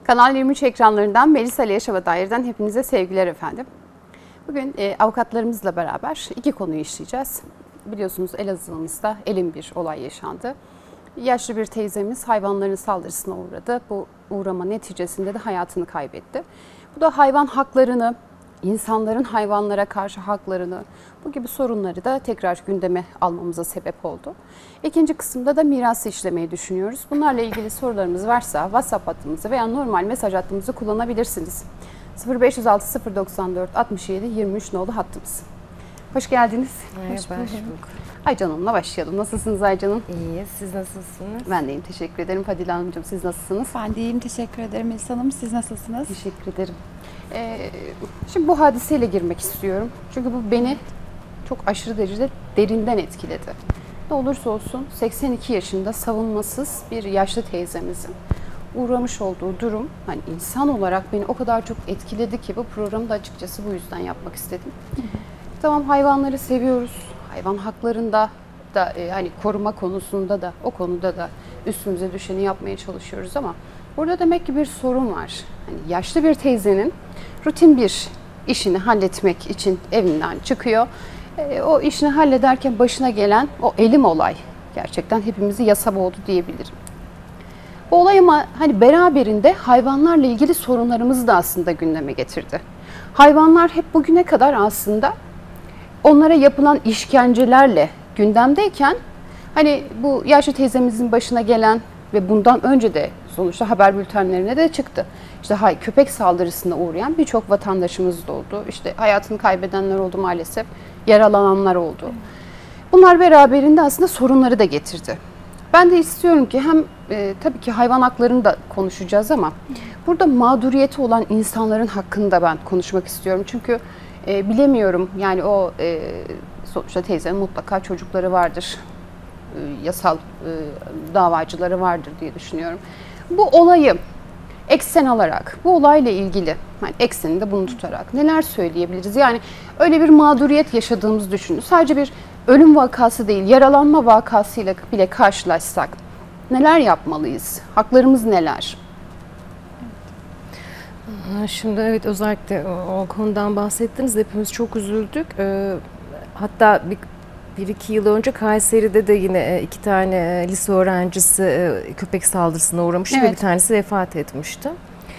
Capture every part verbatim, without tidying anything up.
Kanal yirmi üç ekranlarından Melisa ile Yaşama Dair'den hepinize sevgiler efendim. Bugün e, avukatlarımızla beraber iki konuyu işleyeceğiz. Biliyorsunuz Elazığ'ımızda elin bir olay yaşandı. Yaşlı bir teyzemiz hayvanların saldırısına uğradı. Bu uğrama neticesinde de hayatını kaybetti. Bu da hayvan haklarını, insanların hayvanlara karşı haklarını, bu gibi sorunları da tekrar gündeme almamıza sebep oldu. İkinci kısımda da mirası işlemeyi düşünüyoruz. Bunlarla ilgili sorularınız varsa WhatsApp hattımızı veya normal mesaj hattımızı kullanabilirsiniz. sıfır beş yüz altı sıfır doksan dört altmış yedi yirmi üç nolu hattımız. Hoş geldiniz. Merhaba, hoş bulduk. Aycan Hanım'la başlayalım. Nasılsınız Aycan Hanım? İyi, siz nasılsınız? Ben de iyiyim, teşekkür ederim. Fadile Hanımcığım, siz nasılsınız? Ben de iyiyim, teşekkür ederim Melisa Hanım. Siz nasılsınız? Teşekkür ederim. Ee, şimdi bu hadiseyle girmek istiyorum. Çünkü bu beni çok aşırı derecede derinden etkiledi. Ne olursa olsun seksen iki yaşında savunmasız bir yaşlı teyzemizin uğramış olduğu durum, hani insan olarak beni o kadar çok etkiledi ki bu programı da açıkçası bu yüzden yapmak istedim. Hı hı. Tamam, hayvanları seviyoruz. Hayvan haklarında da e, hani koruma konusunda da o konuda da üstümüze düşeni yapmaya çalışıyoruz ama burada demek ki bir sorun var. Hani yaşlı bir teyzenin rutin bir işini halletmek için evinden çıkıyor. E, o işini hallederken başına gelen o elim olay gerçekten hepimizi yasa boğdu diyebilirim. Bu olay ama hani beraberinde hayvanlarla ilgili sorunlarımızı da aslında gündeme getirdi. Hayvanlar hep bugüne kadar aslında onlara yapılan işkencelerle gündemdeyken hani bu yaşlı teyzemizin başına gelen ve bundan önce de sonuçta haber bültenlerine de çıktı. İşte hay, köpek saldırısına uğrayan birçok vatandaşımız da oldu. İşte hayatını kaybedenler oldu maalesef, yaralananlar oldu. Bunlar beraberinde aslında sorunları da getirdi. Ben de istiyorum ki hem e, tabii ki hayvan haklarını da konuşacağız ama burada mağduriyeti olan insanların hakkında ben konuşmak istiyorum. Çünkü e, bilemiyorum yani o e, sonuçta teyzenin mutlaka çocukları vardır, e, yasal e, davacıları vardır diye düşünüyorum. Bu olayı eksen alarak, bu olayla ilgili yani ekseninde bunu tutarak neler söyleyebiliriz? Yani öyle bir mağduriyet yaşadığımızı düşünün. Sadece bir ölüm vakası değil, yaralanma vakasıyla bile karşılaşsak neler yapmalıyız? Haklarımız neler? Şimdi evet, özellikle o konudan bahsettiniz. Hepimiz çok üzüldük. Hatta bir, bir iki yıl önce Kayseri'de de yine iki tane lise öğrencisi köpek saldırısına uğramıştı, evet. Ve bir tanesi vefat etmişti.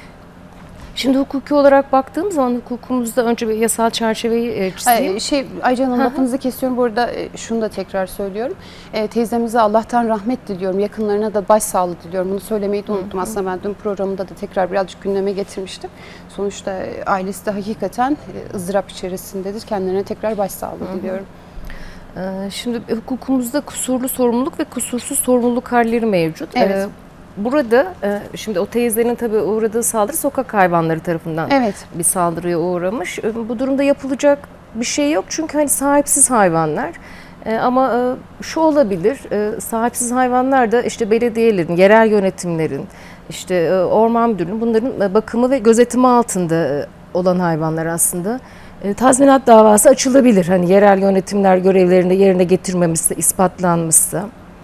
Şimdi hukuki olarak baktığım zaman hukukumuzda önce bir yasal çerçeveyi çizeyim. Ay, şey, Aycan Hanım, lafınızı kesiyorum. Bu arada şunu da tekrar söylüyorum. E, teyzemize Allah'tan rahmet diliyorum. Yakınlarına da başsağlığı diliyorum. Bunu söylemeyi de unuttum. Hı hı. Aslında ben dün programında da tekrar birazcık gündeme getirmiştim. Sonuçta ailesi de hakikaten ızdırap içerisindedir. Kendilerine tekrar başsağlığı hı hı. diliyorum. Şimdi hukukumuzda kusurlu sorumluluk ve kusursuz sorumluluk halleri mevcut. Evet. Burada şimdi o teyzenin tabii uğradığı saldırı sokak hayvanları tarafından, evet, bir saldırıya uğramış. Bu durumda yapılacak bir şey yok çünkü hani sahipsiz hayvanlar. Ama şu olabilir, sahipsiz hayvanlar da işte belediyelerin, yerel yönetimlerin, işte orman müdürlüğünün, bunların bakımı ve gözetimi altında olan hayvanlar aslında. Tazminat davası açılabilir. Hani yerel yönetimler görevlerini yerine getirmemişse, ispatlanmışsa.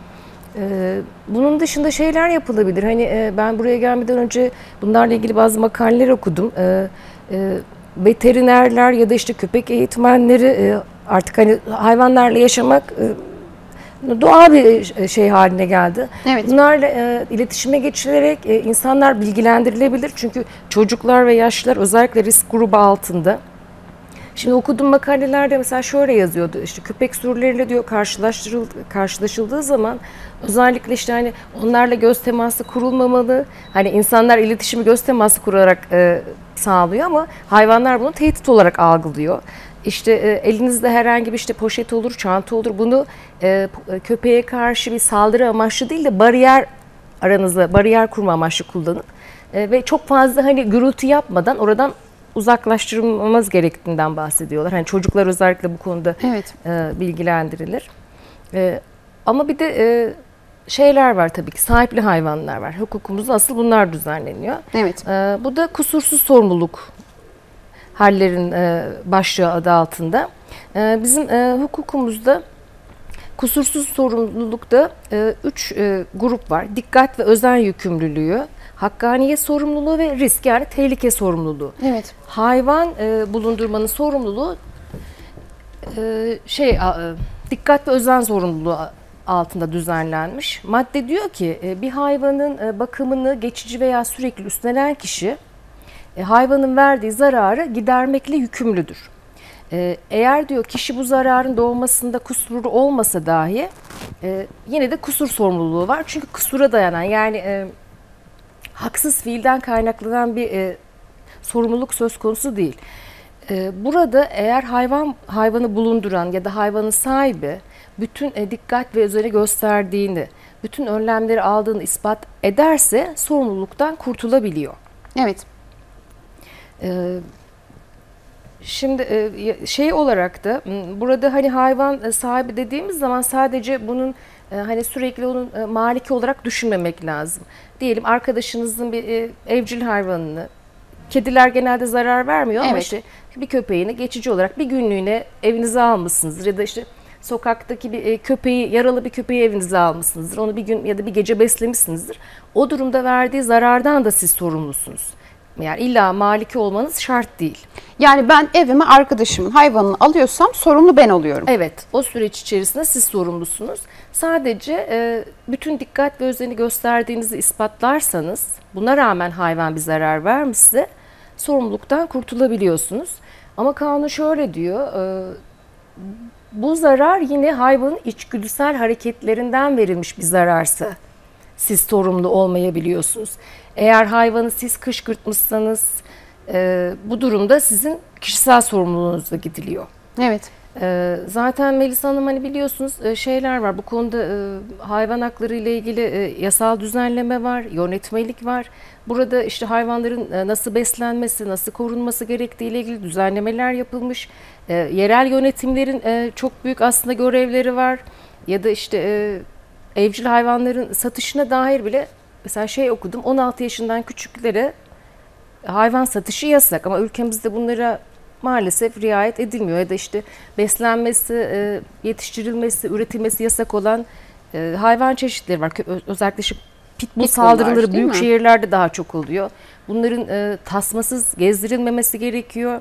Bunun dışında şeyler yapılabilir. Hani ben buraya gelmeden önce bunlarla ilgili bazı makaleler okudum. Veterinerler ya da işte köpek eğitmenleri artık hani hayvanlarla yaşamak doğal bir şey haline geldi. Evet. Bunlarla iletişime geçilerek insanlar bilgilendirilebilir. Çünkü çocuklar ve yaşlılar özellikle risk grubu altında. Şimdi okuduğum makalelerde mesela şöyle yazıyordu, işte köpek sürüleriyle diyor karşılaştırıldı, karşılaşıldığı zaman özellikle işte hani onlarla göz teması kurulmamalı, hani insanlar iletişimi göz teması kurarak e, sağlıyor ama hayvanlar bunu tehdit olarak algılıyor. İşte e, elinizde herhangi bir işte poşet olur, çanta olur, bunu e, köpeğe karşı bir saldırı amaçlı değil de bariyer aranızda bariyer kurma amaçlı kullanıp e, ve çok fazla hani gürültü yapmadan oradan uzaklaştırılmamız gerektiğinden bahsediyorlar. Hani çocuklar özellikle bu konuda, evet, e, bilgilendirilir. E, ama bir de e, şeyler var tabii ki, sahipli hayvanlar var. Hukukumuzda asıl bunlar düzenleniyor. Evet. E, bu da kusursuz sorumluluk hallerin e, başlığı adı altında. E, bizim e, hukukumuzda kusursuz sorumlulukta e, üç e, grup var. Dikkat ve özen yükümlülüğü, Hakkaniyet sorumluluğu ve risk, yani tehlike sorumluluğu. Evet. Hayvan e, bulundurmanın sorumluluğu e, şey e, dikkat ve özen zorunluluğu altında düzenlenmiş. Madde diyor ki e, bir hayvanın e, bakımını geçici veya sürekli üstlenen kişi e, hayvanın verdiği zararı gidermekle yükümlüdür. E, eğer diyor kişi bu zararın doğmasında kusuru olmasa dahi e, yine de kusur sorumluluğu var. Çünkü kusura dayanan, yani e, haksız fiilden kaynaklanan bir e, sorumluluk söz konusu değil. E, burada eğer hayvan hayvanı bulunduran ya da hayvanın sahibi bütün e, dikkat ve özeni gösterdiğini, bütün önlemleri aldığını ispat ederse sorumluluktan kurtulabiliyor. Evet. E, şimdi e, şey olarak da burada hani hayvan sahibi dediğimiz zaman sadece bunun e, hani sürekli onun e, maliki olarak düşünmemek lazım. Diyelim arkadaşınızın bir e, evcil hayvanını, kediler genelde zarar vermiyor ama Evet. işte bir köpeğini geçici olarak bir günlüğüne evinize almışsınızdır ya da işte sokaktaki bir e, köpeği, yaralı bir köpeği evinize almışsınızdır. Onu bir gün ya da bir gece beslemişsinizdir. O durumda verdiği zarardan da siz sorumlusunuz. Yani illa maliki olmanız şart değil. Yani ben evime arkadaşımın hayvanını alıyorsam sorumlu ben oluyorum. Evet, o süreç içerisinde siz sorumlusunuz. Sadece e, bütün dikkat ve özeni gösterdiğinizi ispatlarsanız, buna rağmen hayvan bir zarar vermişse sorumluluktan kurtulabiliyorsunuz. Ama kanun şöyle diyor, e, bu zarar yine hayvanın içgüdüsel hareketlerinden verilmiş bir zararsa siz sorumlu olmayabiliyorsunuz. Eğer hayvanı siz kışkırtmışsanız e, bu durumda sizin kişisel sorumluluğunuzla gidiliyor. Evet. E, zaten Melisa Hanım, hani biliyorsunuz e, şeyler var bu konuda, e, hayvan hakları ile ilgili e, yasal düzenleme var, yönetmelik var. Burada işte hayvanların e, nasıl beslenmesi, nasıl korunması gerektiği ile ilgili düzenlemeler yapılmış. E, yerel yönetimlerin e, çok büyük aslında görevleri var. Ya da işte e, evcil hayvanların satışına dair bile mesela şey okudum, on altı yaşından küçüklere hayvan satışı yasak ama ülkemizde bunlara maalesef riayet edilmiyor. Ya da işte beslenmesi, yetiştirilmesi, üretilmesi yasak olan hayvan çeşitleri var. Özellikle işte pitbull Pitbull saldırıları var, büyük mi? şehirlerde daha çok oluyor. Bunların tasmasız gezdirilmemesi gerekiyor.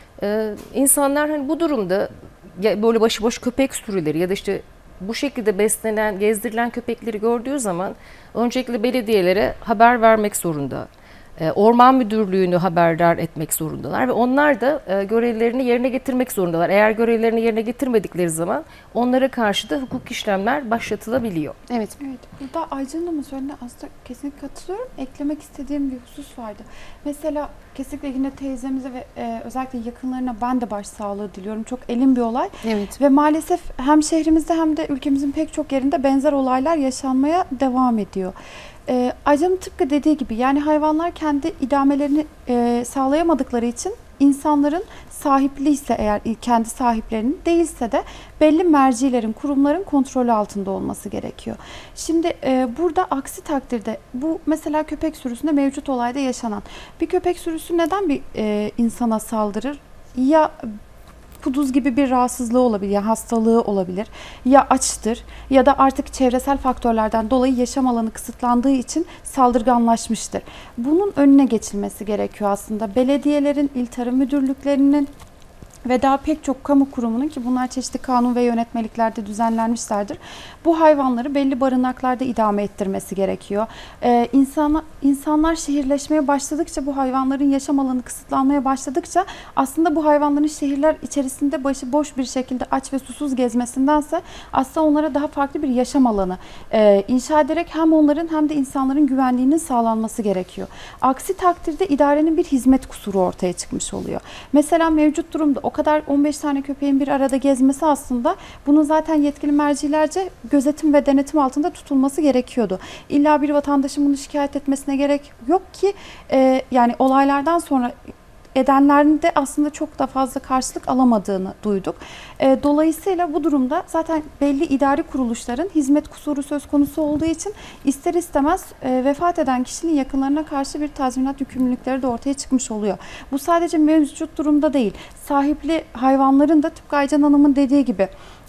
İnsanlar hani bu durumda böyle başıboş köpek sürüleri ya da işte bu şekilde beslenen, gezdirilen köpekleri gördüğü zaman öncelikle belediyelere haber vermek zorunda. Orman Müdürlüğü'nü haberdar etmek zorundalar ve onlar da görevlerini yerine getirmek zorundalar. Eğer görevlerini yerine getirmedikleri zaman onlara karşı da hukuk işlemler başlatılabiliyor. Evet. Evet, burada Aycan Hanım'ın söylediğine aslında kesinlikle katılıyorum. Eklemek istediğim bir husus vardı. Mesela kesinlikle yine teyzemize ve e, özellikle yakınlarına ben de başsağlığı diliyorum. Çok elin bir olay. Evet. Ve maalesef hem şehrimizde hem de ülkemizin pek çok yerinde benzer olaylar yaşanmaya devam ediyor. E, Aycan'ın tıpkı dediği gibi, yani hayvanlar kendi idamelerini e, sağlayamadıkları için insanların sahipliyse eğer, kendi sahiplerinin değilse de belli mercilerin, kurumların kontrolü altında olması gerekiyor. Şimdi e, burada aksi takdirde bu mesela köpek sürüsünde mevcut olayda yaşanan bir köpek sürüsü neden bir e, insana saldırır? Ya kuduz gibi bir rahatsızlığı olabilir, ya hastalığı olabilir, ya açtır ya da artık çevresel faktörlerden dolayı yaşam alanı kısıtlandığı için saldırganlaşmıştır. Bunun önüne geçilmesi gerekiyor aslında. Belediyelerin, il tarım müdürlüklerinin ve daha pek çok kamu kurumunun, ki bunlar çeşitli kanun ve yönetmeliklerde düzenlenmişlerdir, bu hayvanları belli barınaklarda idame ettirmesi gerekiyor. Ee, insana, insanlar şehirleşmeye başladıkça, bu hayvanların yaşam alanı kısıtlanmaya başladıkça aslında bu hayvanların şehirler içerisinde başıboş bir şekilde aç ve susuz gezmesindense aslında onlara daha farklı bir yaşam alanı e, inşa ederek hem onların hem de insanların güvenliğinin sağlanması gerekiyor. Aksi takdirde idarenin bir hizmet kusuru ortaya çıkmış oluyor. Mesela mevcut durumda o kadar on beş tane köpeğin bir arada gezmesi, aslında bunun zaten yetkili mercilerce gözetim ve denetim altında tutulması gerekiyordu. İlla bir vatandaşın bunu şikayet etmesine gerek yok ki e, yani olaylardan sonra edenlerin de aslında çok da fazla karşılık alamadığını duyduk. E, dolayısıyla bu durumda zaten belli idari kuruluşların hizmet kusuru söz konusu olduğu için ister istemez e, vefat eden kişinin yakınlarına karşı bir tazminat yükümlülükleri de ortaya çıkmış oluyor. Bu sadece mevcut durumda değil. Sahipli hayvanların da tıpkı Aycan Hanım'ın dediği gibi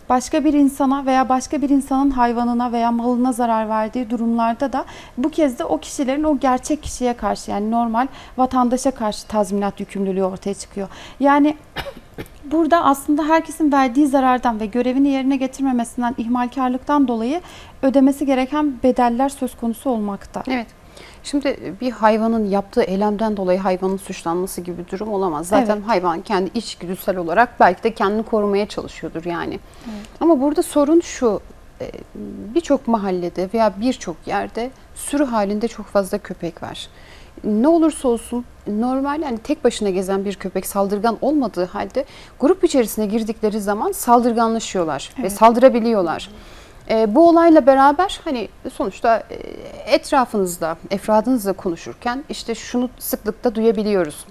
başka bir insana veya başka bir insanın hayvanına veya malına zarar verdiği durumlarda da bu kez de o kişilerin o gerçek kişiye karşı, yani normal vatandaşa karşı tazminat yükümlülüğü ortaya çıkıyor. Yani burada aslında herkesin verdiği zarardan ve görevini yerine getirmemesinden, ihmalkarlıktan dolayı ödemesi gereken bedeller söz konusu olmakta. Evet. Şimdi bir hayvanın yaptığı eylemden dolayı hayvanın suçlanması gibi bir durum olamaz. Zaten evet. hayvan kendi içgüdüsel olarak belki de kendini korumaya çalışıyordur yani. Evet. Ama burada sorun şu, birçok mahallede veya birçok yerde sürü halinde çok fazla köpek var. Ne olursa olsun normal, yani tek başına gezen bir köpek saldırgan olmadığı halde grup içerisine girdikleri zaman saldırganlaşıyorlar evet. ve saldırabiliyorlar. E, bu olayla beraber hani sonuçta e, etrafınızda, efradınızla konuşurken işte şunu sıklıkta duyabiliyoruz.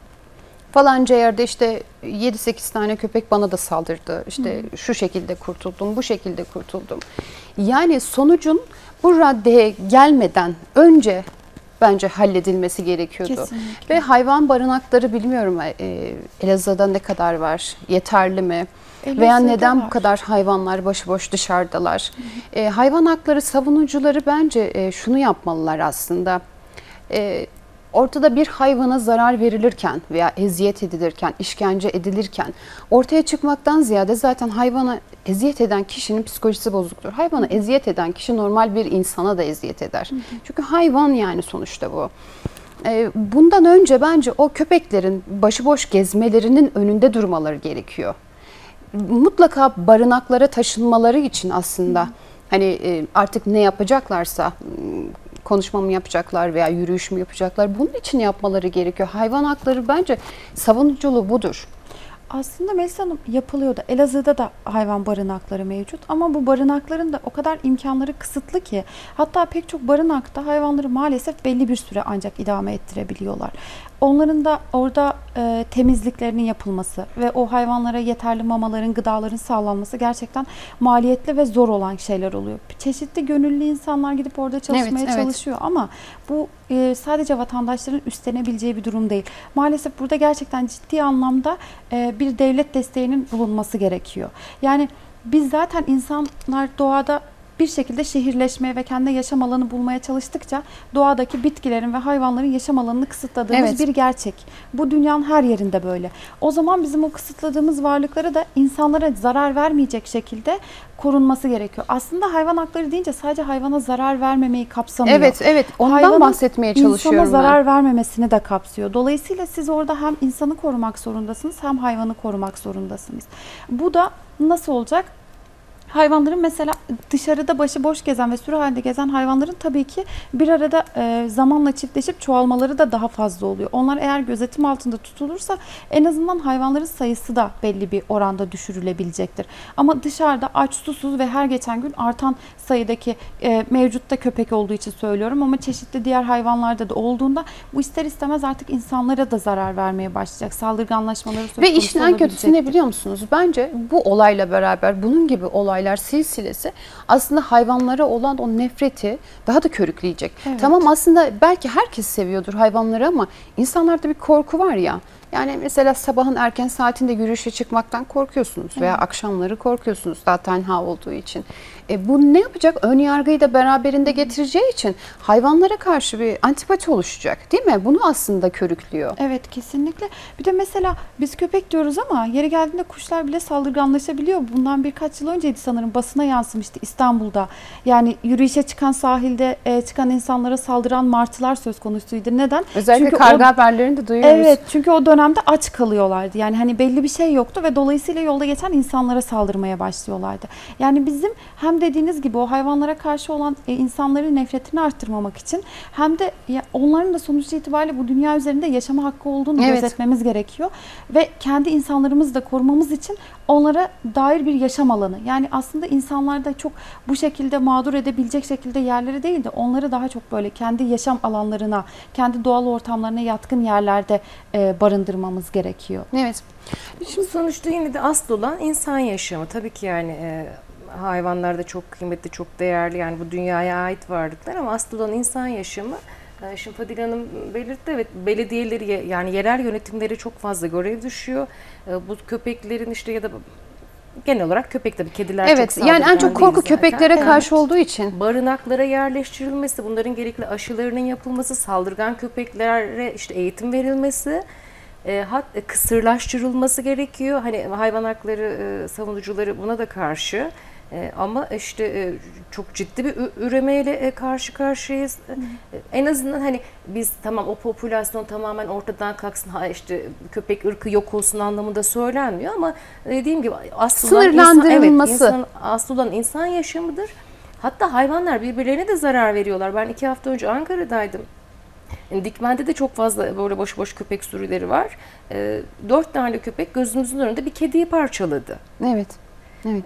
Falanca yerde işte yedi sekiz tane köpek bana da saldırdı. İşte Hı. şu şekilde kurtuldum, bu şekilde kurtuldum. Yani sonucun bu raddeye gelmeden önce bence halledilmesi gerekiyordu. Kesinlikle. Ve hayvan barınakları bilmiyorum e, Elazığ'da ne kadar var, yeterli mi? Elazığ'da veya neden var. Bu kadar hayvanlar başıboş dışarıdalar? E, hayvan hakları savunucuları bence e, şunu yapmalılar aslında. E, ortada bir hayvana zarar verilirken veya eziyet edilirken, işkence edilirken ortaya çıkmaktan ziyade zaten hayvana eziyet eden kişinin psikolojisi bozuktur. Hayvana Hı. eziyet eden kişi normal bir insana da eziyet eder. Hı. Çünkü hayvan yani sonuçta bu. E, bundan önce bence o köpeklerin başıboş gezmelerinin önünde durmaları gerekiyor. Mutlaka barınaklara taşınmaları için aslında Hı. hani artık ne yapacaklarsa, konuşma mı yapacaklar veya yürüyüş mü yapacaklar, bunun için yapmaları gerekiyor. Hayvan hakları bence savunuculuğu budur. Aslında Melisa Hanım yapılıyordu. Elazığ'da da hayvan barınakları mevcut ama bu barınakların da o kadar imkanları kısıtlı ki, hatta pek çok barınakta hayvanları maalesef belli bir süre ancak idame ettirebiliyorlar. Onların da orada e, temizliklerinin yapılması ve o hayvanlara yeterli mamaların, gıdaların sağlanması gerçekten maliyetli ve zor olan şeyler oluyor. Çeşitli gönüllü insanlar gidip orada çalışmaya evet, çalışıyor evet. ama bu e, sadece vatandaşların üstlenebileceği bir durum değil. Maalesef burada gerçekten ciddi anlamda e, bir devlet desteğinin bulunması gerekiyor. Yani biz zaten insanlar doğada bir şekilde şehirleşmeye ve kendi yaşam alanı bulmaya çalıştıkça doğadaki bitkilerin ve hayvanların yaşam alanını kısıtladığımız evet. bir gerçek. Bu dünyanın her yerinde böyle. O zaman bizim o kısıtladığımız varlıkları da insanlara zarar vermeyecek şekilde korunması gerekiyor. Aslında hayvan hakları deyince sadece hayvana zarar vermemeyi kapsamıyor. Evet, evet. Ondan Hayvanın bahsetmeye çalışıyorum insana zarar ben. vermemesini de kapsıyor. Dolayısıyla siz orada hem insanı korumak zorundasınız hem hayvanı korumak zorundasınız. Bu da nasıl olacak? Hayvanların mesela dışarıda başıboş gezen ve sürü halinde gezen hayvanların tabii ki bir arada e, zamanla çiftleşip çoğalmaları da daha fazla oluyor. Onlar eğer gözetim altında tutulursa en azından hayvanların sayısı da belli bir oranda düşürülebilecektir. Ama dışarıda aç, susuz ve her geçen gün artan sayıdaki e, mevcutta köpek olduğu için söylüyorum ama çeşitli diğer hayvanlarda da olduğunda bu ister istemez artık insanlara da zarar vermeye başlayacak. Saldırganlaşmaları söz konusu ve işin en kötüsü ne biliyor musunuz? Bence bu olayla beraber bunun gibi olay silsilesi aslında hayvanlara olan o nefreti daha da körükleyecek. Evet. Tamam, aslında belki herkes seviyordur hayvanları ama insanlarda bir korku var ya. Yani mesela sabahın erken saatinde yürüyüşe çıkmaktan korkuyorsunuz veya evet. akşamları korkuyorsunuz daha tenha olduğu için. E bu ne yapacak? Ön yargıyı da beraberinde getireceği için hayvanlara karşı bir antipati oluşacak, değil mi? Bunu aslında körüklüyor. Evet, kesinlikle. Bir de mesela biz köpek diyoruz ama yeri geldiğinde kuşlar bile saldırganlaşabiliyor. Bundan birkaç yıl önceydi sanırım, basına yansımıştı İstanbul'da. Yani yürüyüşe çıkan, sahilde e, çıkan insanlara saldıran martılar söz konusuydu. Neden? Özellikle çünkü karga o, haberlerini de duyuyoruz. Evet, çünkü o dönemde aç kalıyorlardı. Yani hani belli bir şey yoktu ve dolayısıyla yolda geçen insanlara saldırmaya başlıyorlardı. Yani bizim hem dediğiniz gibi o hayvanlara karşı olan e, insanların nefretini arttırmamak için hem de ya, onların da sonuç itibariyle bu dünya üzerinde yaşama hakkı olduğunu evet. gözetmemiz gerekiyor. Ve kendi insanlarımızı da korumamız için onlara dair bir yaşam alanı. Yani aslında insanlar da çok bu şekilde mağdur edebilecek şekilde yerleri değil de onları daha çok böyle kendi yaşam alanlarına, kendi doğal ortamlarına yatkın yerlerde e, barındırmamız gerekiyor. Evet. Şimdi sonuçta yine de asıl olan insan yaşamı. Tabii ki yani e, hayvanlar da çok kıymetli, çok değerli. Yani bu dünyaya ait varlıklar ama asıl olan insan yaşamı. Şimdi Fadile Hanım belirtti, evet, belediyeleri yani yerel yönetimlere çok fazla görev düşüyor. Bu köpeklerin işte ya da genel olarak köpek tabii, kediler evet, çok yani en çok korku değil zaten. köpeklere Evet. karşı olduğu için. Barınaklara yerleştirilmesi, bunların gerekli aşılarının yapılması, saldırgan köpeklere işte eğitim verilmesi, e, hat, e, kısırlaştırılması gerekiyor. Hani hayvan hakları e, savunucuları buna da karşı. E, ama işte e, çok ciddi bir ü- üremeyle e, karşı karşıyayız. E, en azından hani biz tamam o popülasyon tamamen ortadan kalksın, ha işte köpek ırkı yok olsun anlamında söylenmiyor ama dediğim gibi asıl olan insan, Sınırlandırılması. evet, insan, asıl olan insan yaşamıdır. Hatta hayvanlar birbirlerine de zarar veriyorlar. Ben iki hafta önce Ankara'daydım. Yani Dikmen'de de çok fazla böyle boş boş köpek sürüleri var. E, dört tane köpek gözümüzün önünde bir kediyi parçaladı. Evet. Evet.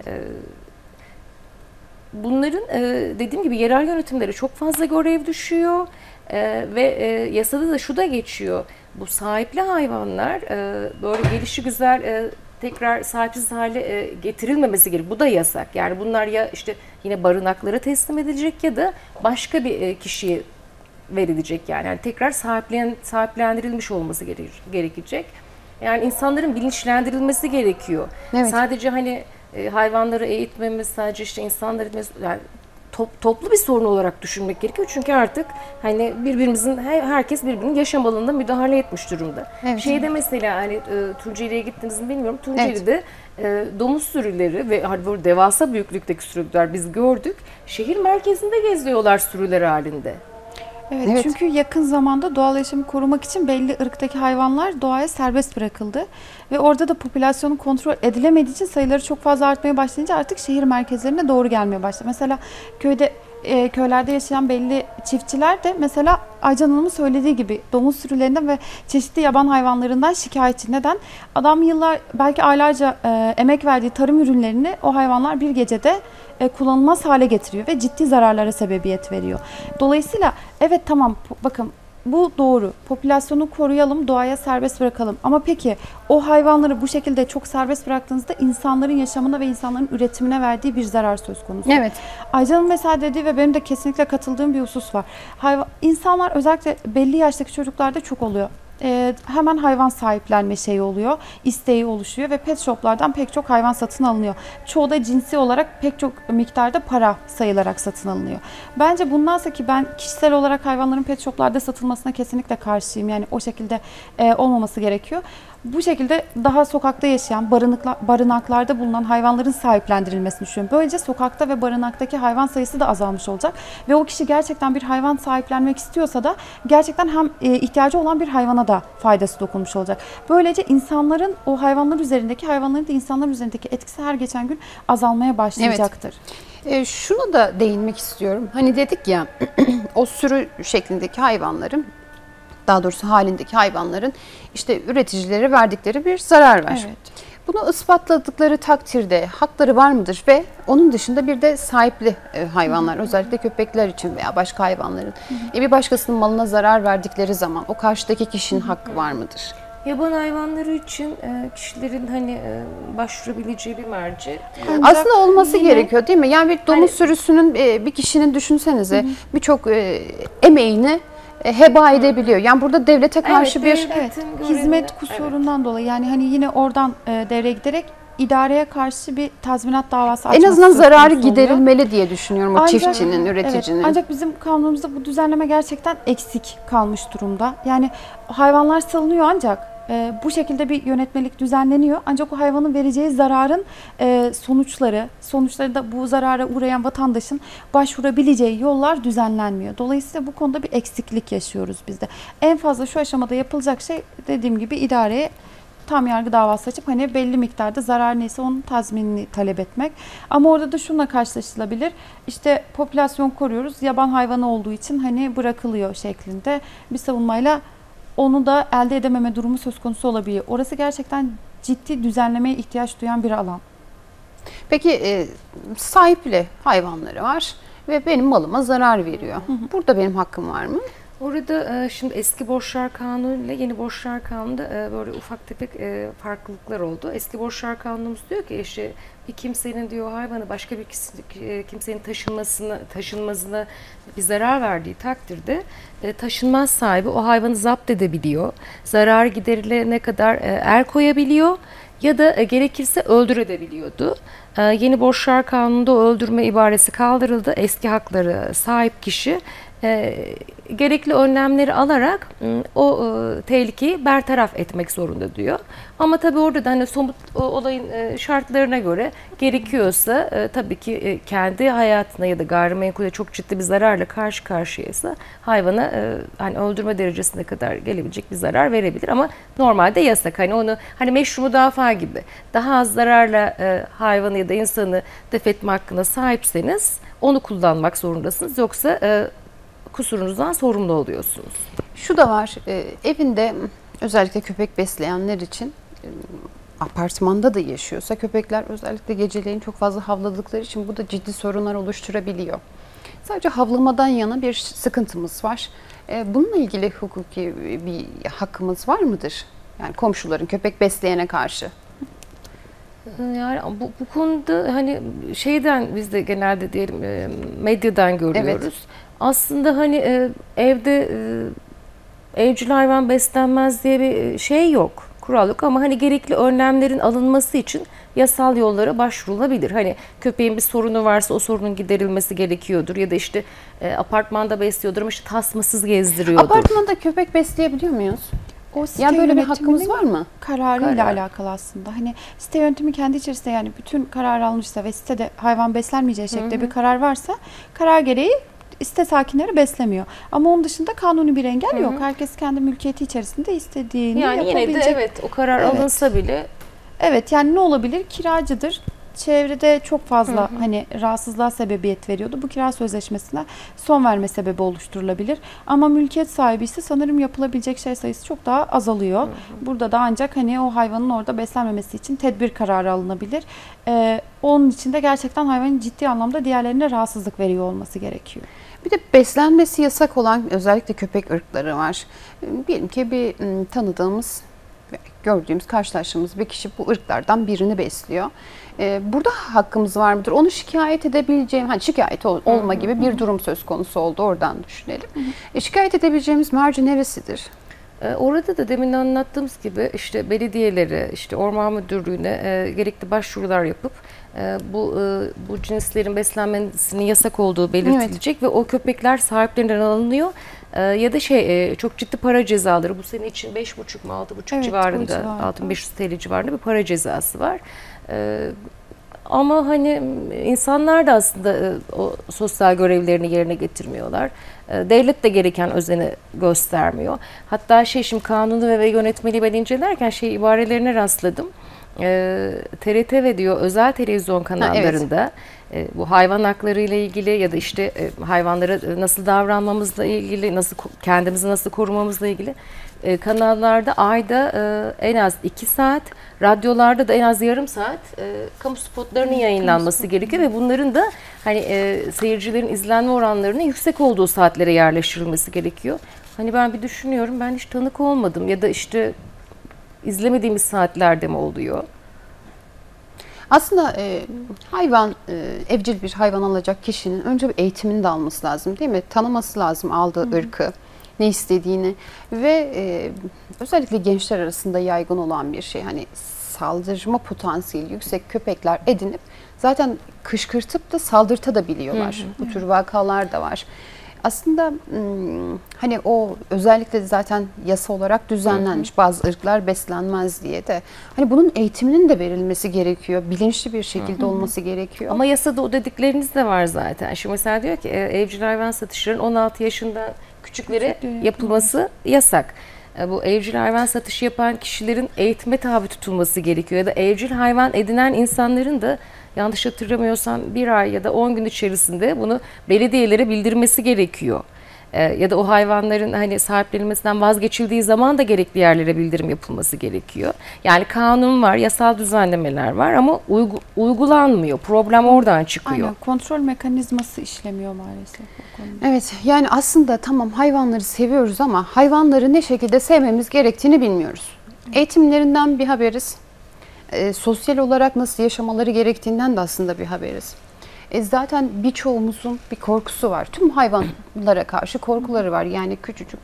Bunların e, dediğim gibi yerel yönetimlere çok fazla görev düşüyor e, ve e, yasada da şu da geçiyor. Bu sahipli hayvanlar e, böyle gelişigüzel e, tekrar sahipsiz hale e, getirilmemesi gerekiyor. Bu da yasak. Yani bunlar ya işte yine barınaklara teslim edilecek ya da başka bir e, kişiye verilecek yani. Yani tekrar sahiplen, sahiplendirilmiş olması gere- gerekecek. Yani insanların bilinçlendirilmesi gerekiyor. Evet. Sadece hani e, hayvanları eğitmemiz, sadece işte insanları yani top, toplu bir sorun olarak düşünmek gerekiyor. Çünkü artık hani birbirimizin herkes birbirinin yaşam alanına müdahale etmiş durumda. Evet. Şeyde mesela hani e, Tunceli'ye gittiniz mi bilmiyorum. Tunceli'de evet. e, domuz sürüleri ve hani böyle devasa büyüklükteki sürüler biz gördük. Şehir merkezinde geziyorlar sürüler halinde. Evet, Evet. çünkü yakın zamanda doğal yaşamı korumak için belli ırktaki hayvanlar doğaya serbest bırakıldı. Ve orada da popülasyonu kontrol edilemediği için sayıları çok fazla artmaya başlayınca artık şehir merkezlerine doğru gelmeye başladı. Mesela köyde e, köylerde yaşayan belli çiftçiler de mesela Aycan Hanım'ın söylediği gibi domuz sürülerinden ve çeşitli yaban hayvanlarından şikayetçi. Neden? Adam yıllar belki aylarca e, emek verdiği tarım ürünlerini o hayvanlar bir gecede e, kullanılmaz hale getiriyor ve ciddi zararlara sebebiyet veriyor. Dolayısıyla evet tamam bakın bu doğru. Popülasyonu koruyalım, doğaya serbest bırakalım. Ama peki o hayvanları bu şekilde çok serbest bıraktığınızda insanların yaşamına ve insanların üretimine verdiği bir zarar söz konusu. Evet. Aycan'ın mesela dediği ve benim de kesinlikle katıldığım bir husus var. Hayvan, insanlar özellikle belli yaştaki çocuklarda çok oluyor. Ee, hemen hayvan sahiplenme şeyi oluyor, isteği oluşuyor ve pet shoplardan pek çok hayvan satın alınıyor. Çoğu da cinsi olarak pek çok miktarda para sayılarak satın alınıyor. Bence bundansa ki ben kişisel olarak hayvanların pet shoplarda satılmasına kesinlikle karşıyım. Yani o şekilde e, olmaması gerekiyor. Bu şekilde daha sokakta yaşayan, barınakla, barınaklarda bulunan hayvanların sahiplendirilmesini düşünüyorum. Böylece sokakta ve barınaktaki hayvan sayısı da azalmış olacak. Ve o kişi gerçekten bir hayvan sahiplenmek istiyorsa da gerçekten hem e, ihtiyacı olan bir hayvana da faydası dokunmuş olacak. Böylece insanların o hayvanlar üzerindeki, hayvanların da insanlar üzerindeki etkisi her geçen gün azalmaya başlayacaktır. Evet. E, şunu da değinmek istiyorum. Hani dedik ya o sürü şeklindeki hayvanların, daha doğrusu halindeki hayvanların işte üreticilere verdikleri bir zarar var. Evet. Bunu ispatladıkları takdirde hakları var mıdır ve onun dışında bir de sahipli hayvanlar, özellikle köpekler için veya başka hayvanların e bir başkasının malına zarar verdikleri zaman o karşıdaki kişinin hakkı var mıdır? Yaban hayvanları için e, kişilerin hani e, başvurabileceği bir merci. Ancak aslında olması yine, gerekiyor değil mi? Yani bir domuz hani, sürüsünün e, bir kişinin düşünsenize birçok e, emeğini heba edebiliyor. Yani burada devlete karşı evet, bir evet, hizmet kusurundan evet. dolayı yani hani yine oradan e, devreye giderek idareye karşı bir tazminat davası açması en azından zararı oluyor. Giderilmeli diye düşünüyorum o ancak, çiftçinin, üreticinin. Evet, ancak bizim kanunumuzda bu düzenleme gerçekten eksik kalmış durumda. Yani hayvanlar salınıyor ancak e, bu şekilde bir yönetmelik düzenleniyor. Ancak o hayvanın vereceği zararın e, sonuçları, sonuçları da bu zarara uğrayan vatandaşın başvurabileceği yollar düzenlenmiyor. Dolayısıyla bu konuda bir eksiklik yaşıyoruz biz de. En fazla şu aşamada yapılacak şey dediğim gibi idareye tam yargı davası açıp hani belli miktarda zarar neyse onun tazminini talep etmek. Ama orada da şununla karşılaşılabilir. İşte popülasyon koruyoruz. Yaban hayvanı olduğu için hani bırakılıyor şeklinde bir savunmayla onu da elde edememe durumu söz konusu olabiliyor. Orası gerçekten ciddi düzenlemeye ihtiyaç duyan bir alan. Peki e, sahipli hayvanları var ve benim malıma zarar veriyor. Hı hı. Burada benim hakkım var mı? Orada şimdi eski borçlar kanunu ile yeni borçlar kanununda böyle ufak tefek farklılıklar oldu. Eski borçlar kanunumuz diyor ki işte bir kimsenin diyor hayvanı başka bir kimsenin taşınmasına taşınmazına bir zarar verdiği takdirde taşınmaz sahibi o hayvanı zapt edebiliyor. Zararı giderilene kadar el koyabiliyor. ya da e, gerekirse öldürebiliyordu. E, yeni Borçlar Kanunu'nda öldürme ibaresi kaldırıldı. Eski hakları sahip kişi e, gerekli önlemleri alarak m, o e, tehlikeyi bertaraf etmek zorunda diyor. Ama tabii orada da hani somut o, olayın e, şartlarına göre gerekiyorsa e, tabii ki e, kendi hayatına ya da gayrimenkule çok ciddi bir zararla karşı karşıyaysa hayvana e, hani öldürme derecesine kadar gelebilecek bir zarar verebilir ama normalde yasak. Hani onu hani meşru müdafaa gibi daha az zararla e, hayvanı ya da insanı def etme hakkına sahipseniz onu kullanmak zorundasınız. Yoksa e, kusurunuzdan sorumlu oluyorsunuz. Şu da var, e, evinde özellikle köpek besleyenler için e, apartmanda da yaşıyorsa köpekler özellikle geceleyin çok fazla havladıkları için bu da ciddi sorunlar oluşturabiliyor. Sadece havlamadan yana bir sıkıntımız var. E, bununla ilgili hukuki bir hakkımız var mıdır? Yani komşuların köpek besleyene karşı. Yani bu, bu konuda hani şeyden biz de genelde diyelim e, medyadan görüyoruz. Evet. Aslında hani e, evde e, evcil hayvan beslenmez diye bir şey yok, kural yok ama hani gerekli önlemlerin alınması için yasal yollara başvurulabilir. Hani köpeğin bir sorunu varsa o sorunun giderilmesi gerekiyordur ya da işte e, apartmanda besliyordur ama işte tasmasız gezdiriyordur. Apartmanda köpek besleyebiliyor muyuz? O site ya böyle bir hakkımız var mı? Kararıyla Karar. alakalı aslında. Hani site yönetimi kendi içerisinde yani bütün karar almışsa ve sitede hayvan beslenmeyeceği şekilde hı hı. bir karar varsa karar gereği site sakinleri beslemiyor. Ama onun dışında kanuni bir engel hı hı. yok. Herkes kendi mülkiyeti içerisinde istediğini yani yapabilecek. Yani yine de evet o karar evet. alınsa bile. Evet yani ne olabilir? Kiracıdır. Çevrede çok fazla hı hı. hani rahatsızlığa sebebiyet veriyordu. Bu kira sözleşmesine son verme sebebi oluşturulabilir. Ama mülkiyet sahibi ise sanırım yapılabilecek şey sayısı çok daha azalıyor. Hı hı. Burada da ancak hani o hayvanın orada beslenmemesi için tedbir kararı alınabilir. Ee, onun için de gerçekten hayvanın ciddi anlamda diğerlerine rahatsızlık veriyor olması gerekiyor. Bir de beslenmesi yasak olan özellikle köpek ırkları var. Diyelim ki bir tanıdığımız, gördüğümüz, karşılaştığımız bir kişi bu ırklardan birini besliyor. Ee, burada hakkımız var mıdır? Onu şikayet edebileceğim, hani şikayet ol, olma gibi bir durum söz konusu oldu. Oradan düşünelim. E, şikayet edebileceğimiz merci neresidir? Ee, orada da demin anlattığımız gibi işte belediyelere, işte orman müdürlüğüne e, gerekli başvurular yapıp e, bu e, bu cinslerin beslenmesinin yasak olduğu belirtilecek evet. ve o köpekler sahiplerinden alınıyor. E, ya da şey e, çok ciddi para cezaları bu sene için beş buçuk mu altı buçuk evet, civarında altı bin beş yüz T L civarında bir para cezası var. E, Ama hani insanlar da aslında o sosyal görevlerini yerine getirmiyorlar. Devlet de gereken özeni göstermiyor. Hatta şey şimdi kanunu ve yönetmeliği ben incelerken şey ibarelerine rastladım. T R T ve diyor özel televizyon kanallarında ha, evet. bu hayvan hakları ile ilgili ya da işte hayvanlara nasıl davranmamızla ilgili, nasıl kendimizi nasıl korumamızla ilgili kanallarda ayda en az iki saat, radyolarda da en az yarım saat kamu spotlarının yayınlanması gerekiyor ve bunların da hani seyircilerin izlenme oranlarının yüksek olduğu saatlere yerleştirilmesi gerekiyor. Hani ben bir düşünüyorum, ben hiç tanık olmadım ya da işte izlemediğimiz saatlerde mi oluyor? Aslında e, hayvan, e, evcil bir hayvan alacak kişinin önce bir eğitimini de alması lazım değil mi? Tanıması lazım aldığı Hı-hı. ırkı, ne istediğini ve e, özellikle gençler arasında yaygın olan bir şey. Hani saldırma potansiyeli yüksek köpekler edinip zaten kışkırtıp da saldırtabiliyorlar. Hı-hı. Bu tür vakalar da var. Aslında hani o özellikle zaten yasa olarak düzenlenmiş, hı hı. bazı ırklar beslenmez diye de hani bunun eğitiminin de verilmesi gerekiyor. Bilinçli bir şekilde hı hı. olması gerekiyor. Ama yasada o dedikleriniz de var zaten. Şimdi mesela diyor ki evcil hayvan satışlarının on altı yaşında küçüklere yapılması yasak. Bu evcil hayvan satışı yapan kişilerin eğitime tabi tutulması gerekiyor. Ya da evcil hayvan edinen insanların da yanlış hatırlamıyorsam bir ay ya da on gün içerisinde bunu belediyelere bildirmesi gerekiyor. Ee, ya da o hayvanların hani sahiplenilmesinden vazgeçildiği zaman da gerekli yerlere bildirim yapılması gerekiyor. Yani kanun var, yasal düzenlemeler var ama uygu, uygulanmıyor. Problem oradan çıkıyor. Aynen, kontrol mekanizması işlemiyor maalesef o konuda. Evet, yani aslında tamam hayvanları seviyoruz ama hayvanları ne şekilde sevmemiz gerektiğini bilmiyoruz. Eğitimlerinden bir haberiz. E, sosyal olarak nasıl yaşamaları gerektiğinden de aslında bir haberiz. E, zaten birçoğumuzun bir korkusu var. Tüm hayvanlara karşı korkuları var. Yani küçücük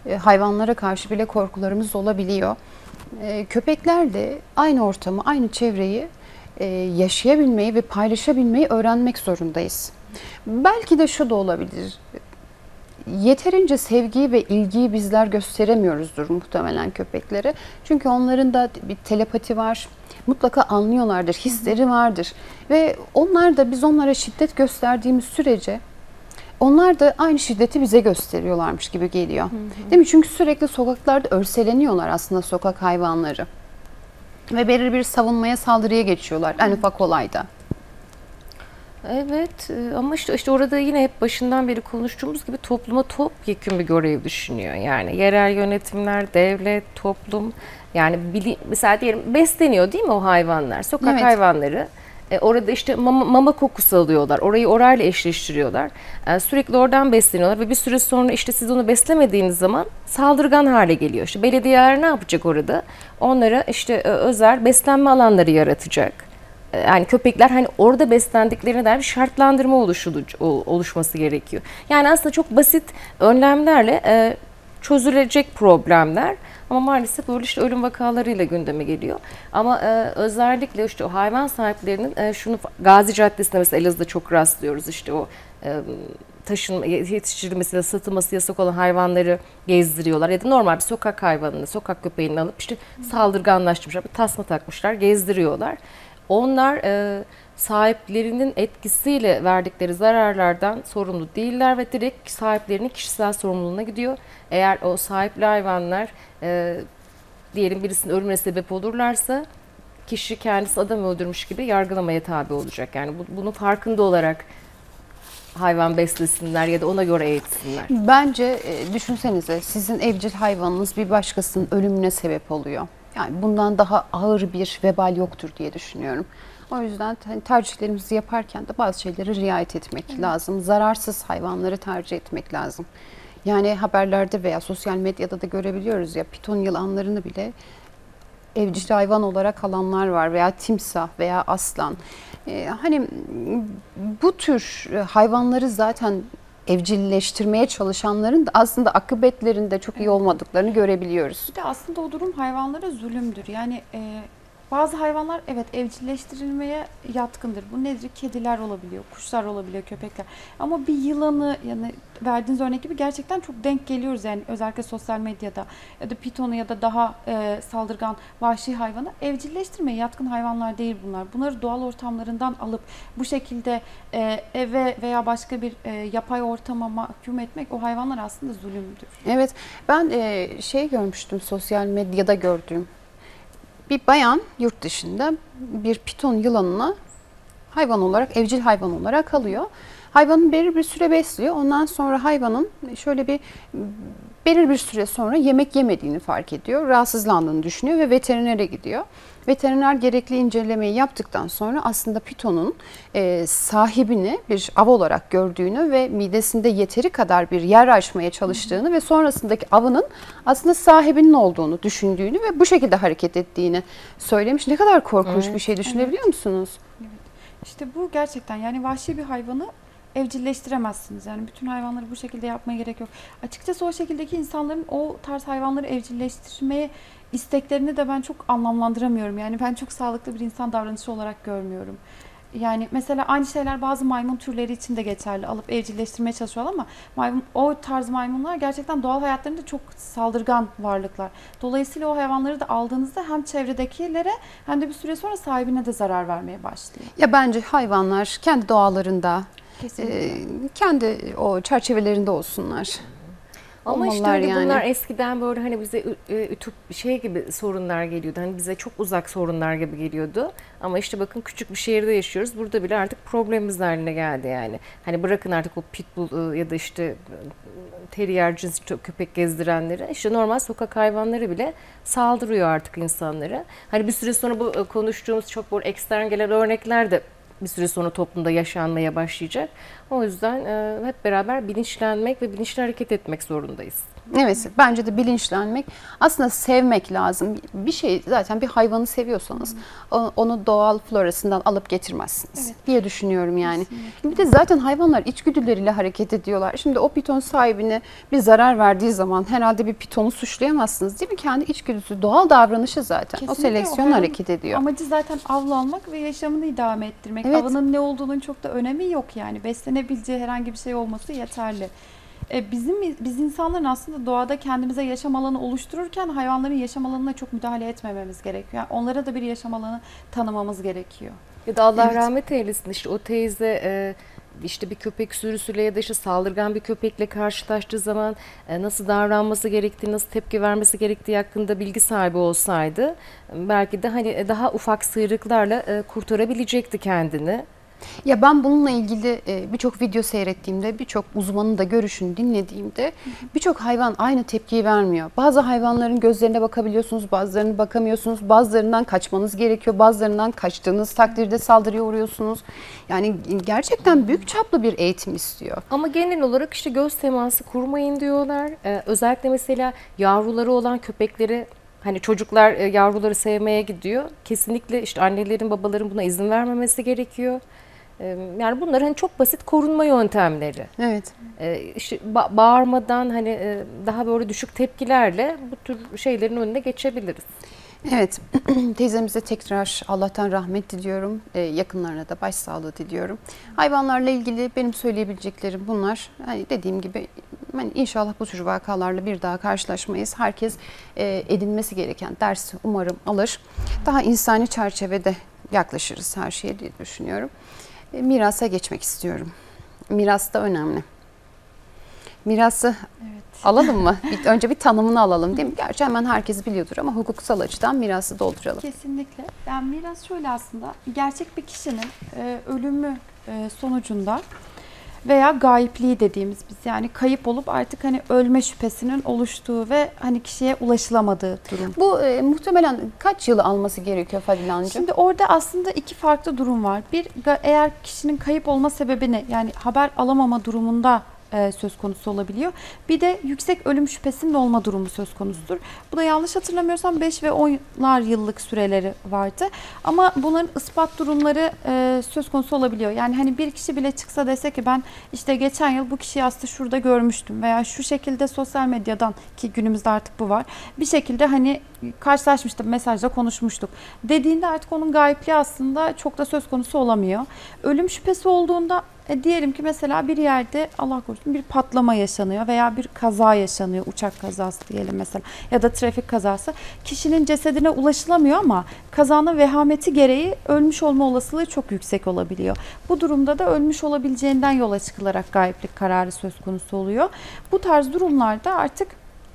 e, hayvanlara karşı bile korkularımız olabiliyor. E, köpeklerle aynı ortamı, aynı çevreyi e, yaşayabilmeyi ve paylaşabilmeyi öğrenmek zorundayız. Belki de şu da olabilir. Yeterince sevgiyi ve ilgiyi bizler gösteremiyoruzdur muhtemelen köpeklere. Çünkü onların da bir telepati var. Mutlaka anlıyorlardır, hisleri vardır. Ve onlar da biz onlara şiddet gösterdiğimiz sürece onlar da aynı şiddeti bize gösteriyorlarmış gibi geliyor. Hı hı. Değil mi? Çünkü sürekli sokaklarda örseleniyorlar aslında sokak hayvanları. Ve belirli bir savunmaya, saldırıya geçiyorlar en ufak olayda. Evet ama işte, işte orada yine hep başından beri konuştuğumuz gibi topluma topyekun bir görev düşünüyor. Yani yerel yönetimler, devlet, toplum, yani bili, mesela diyelim besleniyor değil mi o hayvanlar, sokak evet. hayvanları. E, orada işte mama, mama kokusu alıyorlar, orayı orayla eşleştiriyorlar. E, sürekli oradan besleniyorlar ve bir süre sonra işte siz onu beslemediğiniz zaman saldırgan hale geliyor. İşte belediyeler ne yapacak orada? Onlara işte e, özel beslenme alanları yaratacak. Yani köpekler hani orada beslendiklerine dair bir şartlandırma oluşması gerekiyor. Yani aslında çok basit önlemlerle e, çözülecek problemler ama maalesef böyle işte ölüm vakalarıyla gündeme geliyor. Ama e, özellikle işte o hayvan sahiplerinin e, şunu Gazi Caddesi'nde mesela Elazığ'da çok rastlıyoruz, işte o e, taşınma, yetiştirilmesi ve satılması yasak olan hayvanları gezdiriyorlar ya da normal bir sokak hayvanını, sokak köpeğini alıp işte saldırganlaştırmışlar, bir tasma takmışlar, gezdiriyorlar. Onlar e, sahiplerinin etkisiyle verdikleri zararlardan sorumlu değiller ve direkt sahiplerinin kişisel sorumluluğuna gidiyor. Eğer o sahipli hayvanlar e, diyelim birisinin ölümüne sebep olurlarsa kişi kendisi adam öldürmüş gibi yargılamaya tabi olacak. Yani bu, bunun farkında olarak hayvan beslesinler ya da ona göre eğitsinler. Bence e, düşünsenize, sizin evcil hayvanınız bir başkasının ölümüne sebep oluyor. Yani bundan daha ağır bir vebal yoktur diye düşünüyorum. O yüzden hani tercihlerimizi yaparken de bazı şeylere riayet etmek evet. lazım. Zararsız hayvanları tercih etmek lazım. Yani haberlerde veya sosyal medyada da görebiliyoruz ya, piton yılanlarını bile evcil hayvan olarak alanlar var veya timsah veya aslan. Ee, hani bu tür hayvanları zaten evcilleştirmeye çalışanların da aslında akıbetlerinde çok iyi olmadıklarını görebiliyoruz. Bir de aslında o durum hayvanlara zulümdür. Yani e, bazı hayvanlar evet evcilleştirilmeye yatkındır. Bu nedir? Kediler olabiliyor, kuşlar olabiliyor, köpekler. Ama bir yılanı, yani verdiğiniz örnek gibi gerçekten çok denk geliyoruz. Yani özellikle sosyal medyada ya da pitonu ya da daha e, saldırgan vahşi hayvanı evcilleştirmeye yatkın hayvanlar değil bunlar. Bunları doğal ortamlarından alıp bu şekilde e, eve veya başka bir e, yapay ortama mahkum etmek o hayvanlar aslında zulümdür. Evet, ben e, şey görmüştüm, sosyal medyada gördüğüm. Bir bayan yurt dışında bir piton yılanını hayvan olarak, evcil hayvan olarak alıyor. Hayvanın belirli bir süre besliyor. Ondan sonra hayvanın şöyle bir belirli bir süre sonra yemek yemediğini fark ediyor. Rahatsızlandığını düşünüyor ve veterinere gidiyor. Veteriner gerekli incelemeyi yaptıktan sonra aslında pitonun e, sahibini bir av olarak gördüğünü ve midesinde yeteri kadar bir yer açmaya çalıştığını ve sonrasındaki avının aslında sahibinin olduğunu düşündüğünü ve bu şekilde hareket ettiğini söylemiş. Ne kadar korkunç evet. bir şey, düşünebiliyor evet. musunuz? Evet. İşte bu gerçekten, yani vahşi bir hayvanı evcilleştiremezsiniz. Yani bütün hayvanları bu şekilde yapmaya gerek yok. Açıkçası o şekildeki insanların o tarz hayvanları evcilleştirmeye isteklerini de ben çok anlamlandıramıyorum. Yani ben çok sağlıklı bir insan davranışı olarak görmüyorum. Yani mesela aynı şeyler bazı maymun türleri için de geçerli. Alıp evcilleştirmeye çalışıyorlar ama maymun, o tarz maymunlar gerçekten doğal hayatlarında çok saldırgan varlıklar. Dolayısıyla o hayvanları da aldığınızda hem çevredekilere hem de bir süre sonra sahibine de zarar vermeye başlıyor. Ya bence hayvanlar kendi doğalarında, e, kendi o çerçevelerinde olsunlar. Ama işte hani yani. Bunlar eskiden böyle hani bize ütop şey gibi sorunlar geliyordu. Hani bize çok uzak sorunlar gibi geliyordu. Ama işte bakın küçük bir şehirde yaşıyoruz. Burada bile artık problemimiz haline geldi yani. Hani bırakın artık o pitbull ya da işte terrier cins köpek gezdirenleri. İşte normal sokak hayvanları bile saldırıyor artık insanlara. Hani bir süre sonra bu konuştuğumuz çok böyle ekstern gelen örnekler de bir süre sonra toplumda yaşanmaya başlayacak. O yüzden e, hep beraber bilinçlenmek ve bilinçli hareket etmek zorundayız. Evet, bence de bilinçlenmek, aslında sevmek lazım. Bir şey, zaten bir hayvanı seviyorsanız Hı. onu doğal florasından alıp getirmezsiniz evet. diye düşünüyorum yani. Kesinlikle. Bir de zaten hayvanlar içgüdüleriyle hareket ediyorlar. Şimdi o piton sahibine bir zarar verdiği zaman herhalde bir pitonu suçlayamazsınız değil mi? Kendi içgüdüsü, doğal davranışı zaten. Kesinlikle o seleksiyon o hareket ediyor. Amacı zaten avlanmak ve yaşamını idame ettirmek. Evet. Avının ne olduğunun çok da önemi yok yani. Beslenebileceği herhangi bir şey olması yeterli. Bizim biz insanların aslında doğada kendimize yaşam alanı oluştururken hayvanların yaşam alanına çok müdahale etmememiz gerekiyor. Yani onlara da bir yaşam alanı tanımamız gerekiyor. Ya da Allah evet. rahmet eylesin, işte o teyze işte bir köpek sürüsüyle ya da işte saldırgan bir köpekle karşılaştığı zaman nasıl davranması gerektiği, nasıl tepki vermesi gerektiği hakkında bilgi sahibi olsaydı belki de hani daha ufak sıyrıklarla kurtarabilecekti kendini. Ya ben bununla ilgili birçok video seyrettiğimde, birçok uzmanın da görüşünü dinlediğimde birçok hayvan aynı tepkiyi vermiyor. Bazı hayvanların gözlerine bakabiliyorsunuz, bazılarına bakamıyorsunuz, bazılarından kaçmanız gerekiyor, bazılarından kaçtığınız takdirde saldırıya uğruyorsunuz. Yani gerçekten büyük çaplı bir eğitim istiyor. Ama genel olarak işte göz teması kurmayın diyorlar. Ee, özellikle mesela yavruları olan köpekleri, hani çocuklar yavruları sevmeye gidiyor. Kesinlikle işte annelerin, babaların buna izin vermemesi gerekiyor. Yani bunlar hani çok basit korunma yöntemleri. Evet. İşte ba- bağırmadan hani daha böyle düşük tepkilerle bu tür şeylerin önüne geçebiliriz. Evet, teyzemize tekrar Allah'tan rahmet diliyorum. Ee, yakınlarına da başsağlığı diliyorum. Hayvanlarla ilgili benim söyleyebileceklerim bunlar. Hani dediğim gibi hani inşallah bu tür vakalarla bir daha karşılaşmayız. Herkes e, edinmesi gereken dersi umarım alır. Daha insani çerçevede yaklaşırız her şeye diye düşünüyorum. E, mirasa geçmek istiyorum. Miras da önemli. Mirası evet. alalım mı? Bir, önce bir tanımını alalım değil mi? Gerçi hemen herkes biliyordur ama hukuksal açıdan mirası dolduralım. Kesinlikle. Yani miras şöyle aslında, gerçek bir kişinin e, ölümü e, sonucunda veya gayipliği dediğimiz biz yani kayıp olup artık hani ölme şüphesinin oluştuğu ve hani kişiye ulaşılamadığı durum. Bu e, muhtemelen kaç yıl alması gerekiyor Fadile Hanımcığım? Şimdi orada aslında iki farklı durum var. Bir, eğer kişinin kayıp olma sebebini yani haber alamama durumunda söz konusu olabiliyor. Bir de yüksek ölüm şüphesinin olma durumu söz konusudur. Bu da yanlış hatırlamıyorsam beş ve onlar yıllık süreleri vardı. Ama bunların ispat durumları e, söz konusu olabiliyor. Yani hani bir kişi bile çıksa dese ki ben işte geçen yıl bu kişiyi aslında şurada görmüştüm veya şu şekilde sosyal medyadan, ki günümüzde artık bu var, bir şekilde hani karşılaşmıştım, mesajla konuşmuştuk dediğinde artık onun gayipliği aslında çok da söz konusu olamıyor. Ölüm şüphesi olduğunda E diyelim ki mesela bir yerde Allah korusun bir patlama yaşanıyor veya bir kaza yaşanıyor, uçak kazası diyelim mesela ya da trafik kazası. Kişinin cesedine ulaşılamıyor ama kazanın vehameti gereği ölmüş olma olasılığı çok yüksek olabiliyor. Bu durumda da ölmüş olabileceğinden yola çıkılarak gayiplik kararı söz konusu oluyor. Bu tarz durumlarda artık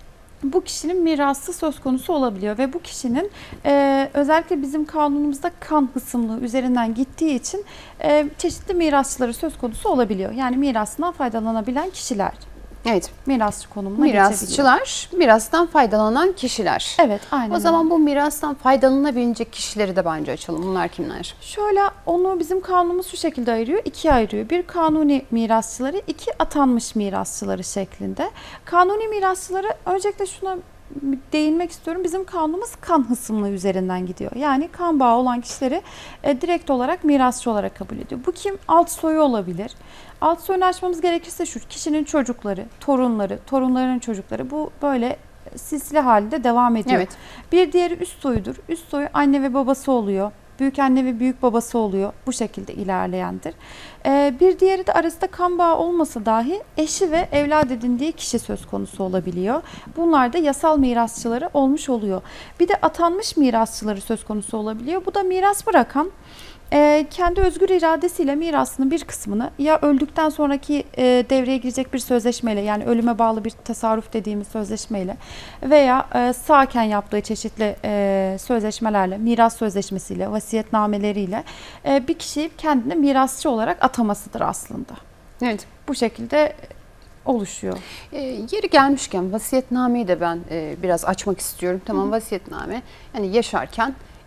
bu kişinin mirası söz konusu olabiliyor ve bu kişinin e, özellikle bizim kanunumuzda kan hısımlığı üzerinden gittiği için e, çeşitli mirasçıları söz konusu olabiliyor. Yani mirasından faydalanabilen kişiler. Evet. Mirasçı konumuna Mirasçılar, mirastan faydalanan kişiler. Evet, aynen. O zaman bu mirastan faydalanabilecek kişileri de bence açalım. Bunlar kimler? Şöyle, onu bizim kanunumuz şu şekilde ayırıyor. İkiye ayırıyor. Bir, kanuni mirasçıları, iki atanmış mirasçıları şeklinde. Kanuni mirasçıları, öncelikle şuna değinmek istiyorum. Bizim kanunumuz kan hısımlığı üzerinden gidiyor. Yani kan bağı olan kişileri e, direkt olarak mirasçı olarak kabul ediyor. Bu kim? Alt soyu olabilir. Alt soyunu açmamız gerekirse şu: kişinin çocukları, torunları, torunlarının çocukları, bu böyle silsile halinde devam ediyor. Evet. Bir diğeri üst soyudur. Üst soyu anne ve babası oluyor. Büyük anne ve büyük babası oluyor. Bu şekilde ilerleyendir. Ee, bir diğeri de arasında kan bağı olmasa dahi eşi ve evlat edindiği kişi söz konusu olabiliyor. Bunlar da yasal mirasçıları olmuş oluyor. Bir de atanmış mirasçıları söz konusu olabiliyor. Bu da miras bırakan, E, kendi özgür iradesiyle mirasının bir kısmını ya öldükten sonraki e, devreye girecek bir sözleşmeyle, yani ölüme bağlı bir tasarruf dediğimiz sözleşmeyle veya e, sağken yaptığı çeşitli e, sözleşmelerle, miras sözleşmesiyle, vasiyetnameleriyle e, bir kişiyi kendine mirasçı olarak atamasıdır aslında. Evet. Bu şekilde oluşuyor. E, yeri gelmişken vasiyetnameyi de ben e, biraz açmak istiyorum. Tamam, Hı-hı. vasiyetname yani yaşarken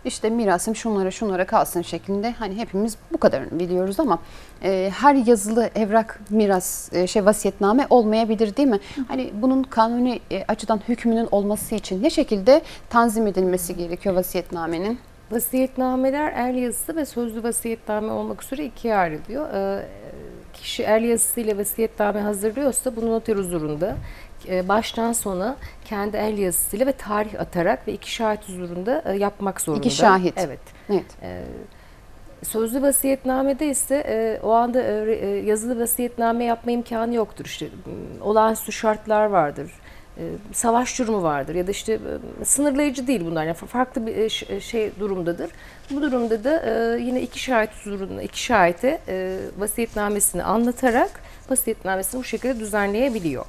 işte mirasım şunlara şunlara kalsın şeklinde, hani hepimiz bu kadarını biliyoruz ama e, her yazılı evrak miras e, şey vasiyetname olmayabilir değil mi? Hani bunun kanuni e, açıdan hükmünün olması için ne şekilde tanzim edilmesi gerekiyor vasiyetnamenin? Vasiyetnameler el yazısı ve sözlü vasiyetname olmak üzere ikiye ayrılıyor. Ee, kişi el yazısıyla vasiyetname hazırlıyorsa bunu noter huzurunda e, baştan sona kendi el yazısıyla ve tarih atarak ve iki şahit huzurunda e, yapmak zorunda. İki şahit. Evet. Evet. Ee, sözlü vasiyetnamede ise e, o anda e, yazılı vasiyetname yapma imkanı yoktur. İşte olağanüstü şartlar vardır. Savaş durumu vardır ya da işte sınırlayıcı değil bunlar, yani farklı bir şey durumdadır. Bu durumda da yine iki şahit huzurunda iki şahite vasiyetnamesini anlatarak vasiyetnamesini bu şekilde düzenleyebiliyor.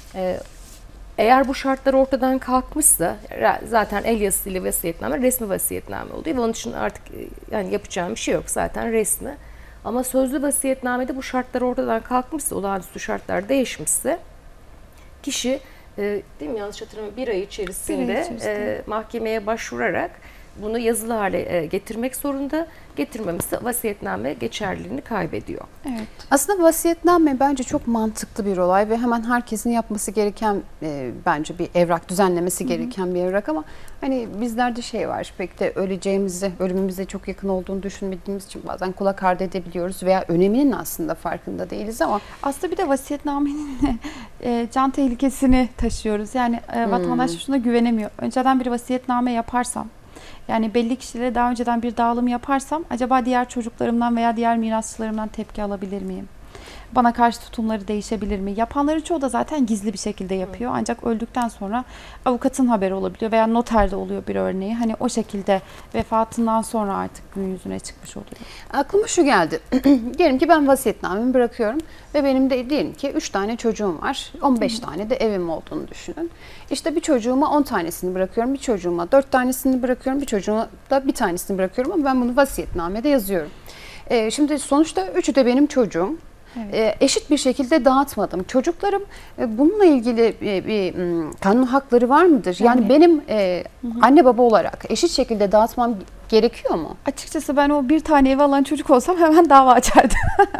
Eğer bu şartlar ortadan kalkmışsa zaten el yazısıyla vasiyetname resmi vasiyetname oluyor ve onun için artık yani yapacağım bir şey yok, zaten resmi. Ama sözlü vasiyetnamede bu şartlar ortadan kalkmışsa, olağanüstü şartlar değişmişse kişi E, değil mi, yanlış hatırlamıyorum, bir ay içerisinde, bir ay içerisinde. E, mahkemeye başvurarak bunu yazılı hale e, getirmek zorunda. Getirmemesi vasiyetname geçerliliğini kaybediyor. Evet. Aslında vasiyetname bence çok mantıklı bir olay ve hemen herkesin yapması gereken e, bence bir evrak, düzenlemesi gereken Hı-hı. bir evrak ama hani bizlerde şey var, pek de öleceğimizi, ölümümüze çok yakın olduğunu düşünmediğimiz için bazen kulak ardı edebiliyoruz veya öneminin aslında farkında değiliz ama aslında bir de vasiyetnamenin e, can tehlikesini taşıyoruz. Yani e, vatandaş şuna güvenemiyor. Önceden bir vasiyetname yaparsam, yani belli kişilere daha önceden bir dağılım yaparsam acaba diğer çocuklarımdan veya diğer mirasçılarımdan tepki alabilir miyim? Bana karşı tutumları değişebilir mi? Yapanların çoğu da zaten gizli bir şekilde yapıyor. Ancak öldükten sonra avukatın haberi olabiliyor veya noterde oluyor bir örneği. Hani o şekilde vefatından sonra artık gün yüzüne çıkmış oluyor. Aklıma şu geldi. Diyelim ki ben vasiyetnamemi bırakıyorum ve benim de diyelim ki üç tane çocuğum var. on beş Hı. tane de evim olduğunu düşünün. İşte bir çocuğuma on tanesini bırakıyorum, bir çocuğuma dört tanesini bırakıyorum, bir çocuğuma da bir tanesini bırakıyorum ama ben bunu vasiyetnamede yazıyorum. Ee, şimdi sonuçta üçü de benim çocuğum. Evet. E, eşit bir şekilde dağıtmadım. Çocuklarım e, bununla ilgili e, bir m, kanun hakları var mıdır? Yani evet. benim e, anne baba olarak eşit şekilde dağıtmam gerekiyor mu? Açıkçası ben o bir tane ev alan çocuk olsam hemen dava açardım.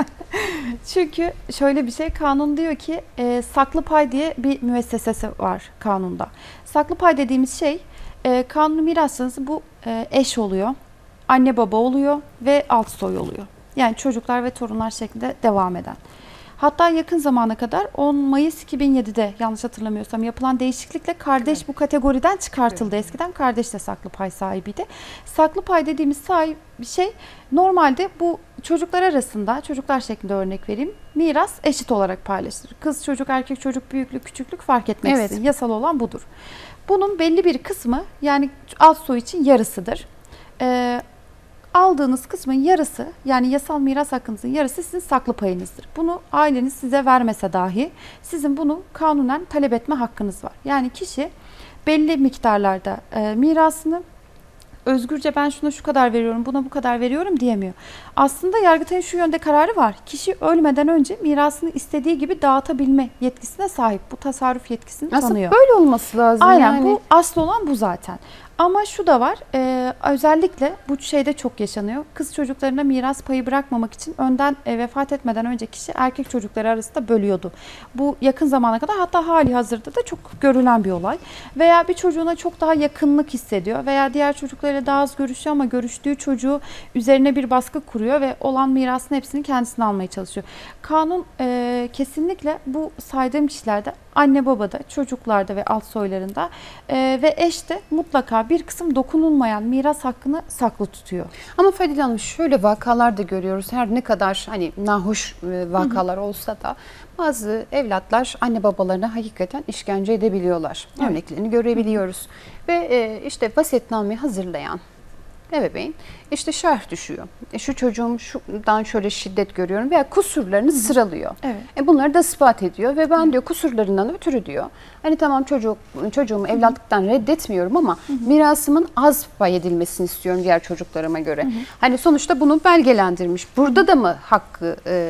Çünkü şöyle bir şey, kanun diyor ki e, saklı pay diye bir müessesesi var kanunda. Saklı pay dediğimiz şey e, kanuni mirasınız bu e, eş oluyor, anne baba oluyor ve alt soy oluyor. Yani çocuklar ve torunlar şeklinde devam eden. Hatta yakın zamana kadar on Mayıs iki bin yedide yanlış hatırlamıyorsam yapılan değişiklikle kardeş evet. bu kategoriden çıkartıldı. Evet. Eskiden kardeş de saklı pay sahibiydi. Saklı pay dediğimiz sahip bir şey normalde bu çocuklar arasında, çocuklar şeklinde örnek vereyim, miras eşit olarak paylaşılır. Kız çocuk, erkek çocuk, büyüklük, küçüklük fark etmeksizin. Evet. Yasal olan budur. Bunun belli bir kısmı, yani alt soy için yarısıdır. Ee, Aldığınız kısmın yarısı, yani yasal miras hakkınızın yarısı sizin saklı payınızdır. Bunu aileniz size vermese dahi sizin bunu kanunen talep etme hakkınız var. Yani kişi belli miktarlarda e, mirasını özgürce ben şuna şu kadar veriyorum, buna bu kadar veriyorum diyemiyor. Aslında Yargıtay'ın şu yönde kararı var. Kişi ölmeden önce mirasını istediği gibi dağıtabilme yetkisine sahip. Bu tasarruf yetkisini aslında tanıyor. Böyle olması lazım. Aynen yani. Bu asıl olan bu zaten. Ama şu da var, e, özellikle bu şeyde çok yaşanıyor. Kız çocuklarına miras payı bırakmamak için önden e, vefat etmeden önce kişi erkek çocukları arasında bölüyordu. Bu yakın zamana kadar, hatta hali hazırda da çok görülen bir olay. Veya bir çocuğuna çok daha yakınlık hissediyor veya diğer çocuklarıyla daha az görüşüyor ama görüştüğü çocuğu üzerine bir baskı kuruyor ve olan mirasın hepsini kendisine almaya çalışıyor. Kanun e, kesinlikle bu saydığım kişilerde, anne babada, çocuklarda ve alt soylarında e, ve eşte mutlaka bir kısım dokunulmayan miras hakkını saklı tutuyor. Ama Fadile Hanım, şöyle vakalar da görüyoruz. Her ne kadar hani nahoş vakalar hı hı. olsa da bazı evlatlar anne babalarına hakikaten işkence edebiliyorlar. Evet. Örneklerini görebiliyoruz. Ve e, işte vasiyetnameyi hazırlayan ebeveyn işte şerh düşüyor. E şu çocuğum şundan şöyle şiddet görüyorum veya kusurlarını sıralıyor. Evet. E bunları da ispat ediyor ve ben diyor kusurlarından ötürü diyor. Hani tamam çocuk çocuğumu evlatlıktan reddetmiyorum ama hı hı. mirasımın az pay edilmesini istiyorum diğer çocuklarıma göre. Hı hı. Hani sonuçta bunu belgelendirmiş. Burada da mı hakkı e,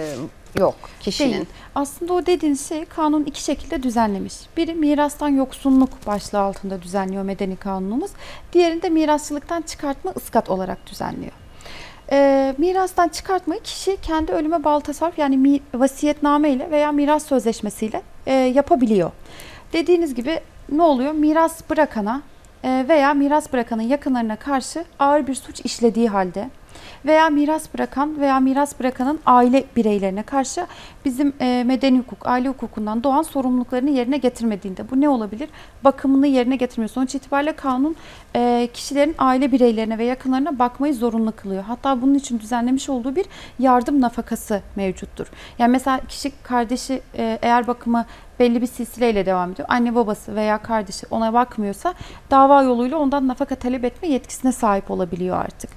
yok kişinin. Değil. Aslında o dediğiniz şeyi kanun iki şekilde düzenlemiş. Biri mirastan yoksunluk başlığı altında düzenliyor medeni kanunumuz. Diğerinde mirasçılıktan çıkartma ıskat olarak düzenliyor. E, mirastan çıkartmayı kişi kendi ölüme bağlı tasarruf yani mi, vasiyetname ile veya miras sözleşmesiyle e, yapabiliyor. Dediğiniz gibi ne oluyor? Miras bırakana e, veya miras bırakanın yakınlarına karşı ağır bir suç işlediği halde veya miras bırakan veya miras bırakanın aile bireylerine karşı bizim e, medeni hukuk, aile hukukundan doğan sorumluluklarını yerine getirmediğinde bu ne olabilir? Bakımını yerine getirmiyor. Sonuç itibariyle kanun e, kişilerin aile bireylerine ve yakınlarına bakmayı zorunlu kılıyor. Hatta bunun için düzenlemiş olduğu bir yardım nafakası mevcuttur. Yani mesela kişi kardeşi e, eğer bakımı belli bir silsileyle devam ediyor. Anne babası veya kardeşi ona bakmıyorsa dava yoluyla ondan nafaka talep etme yetkisine sahip olabiliyor artık.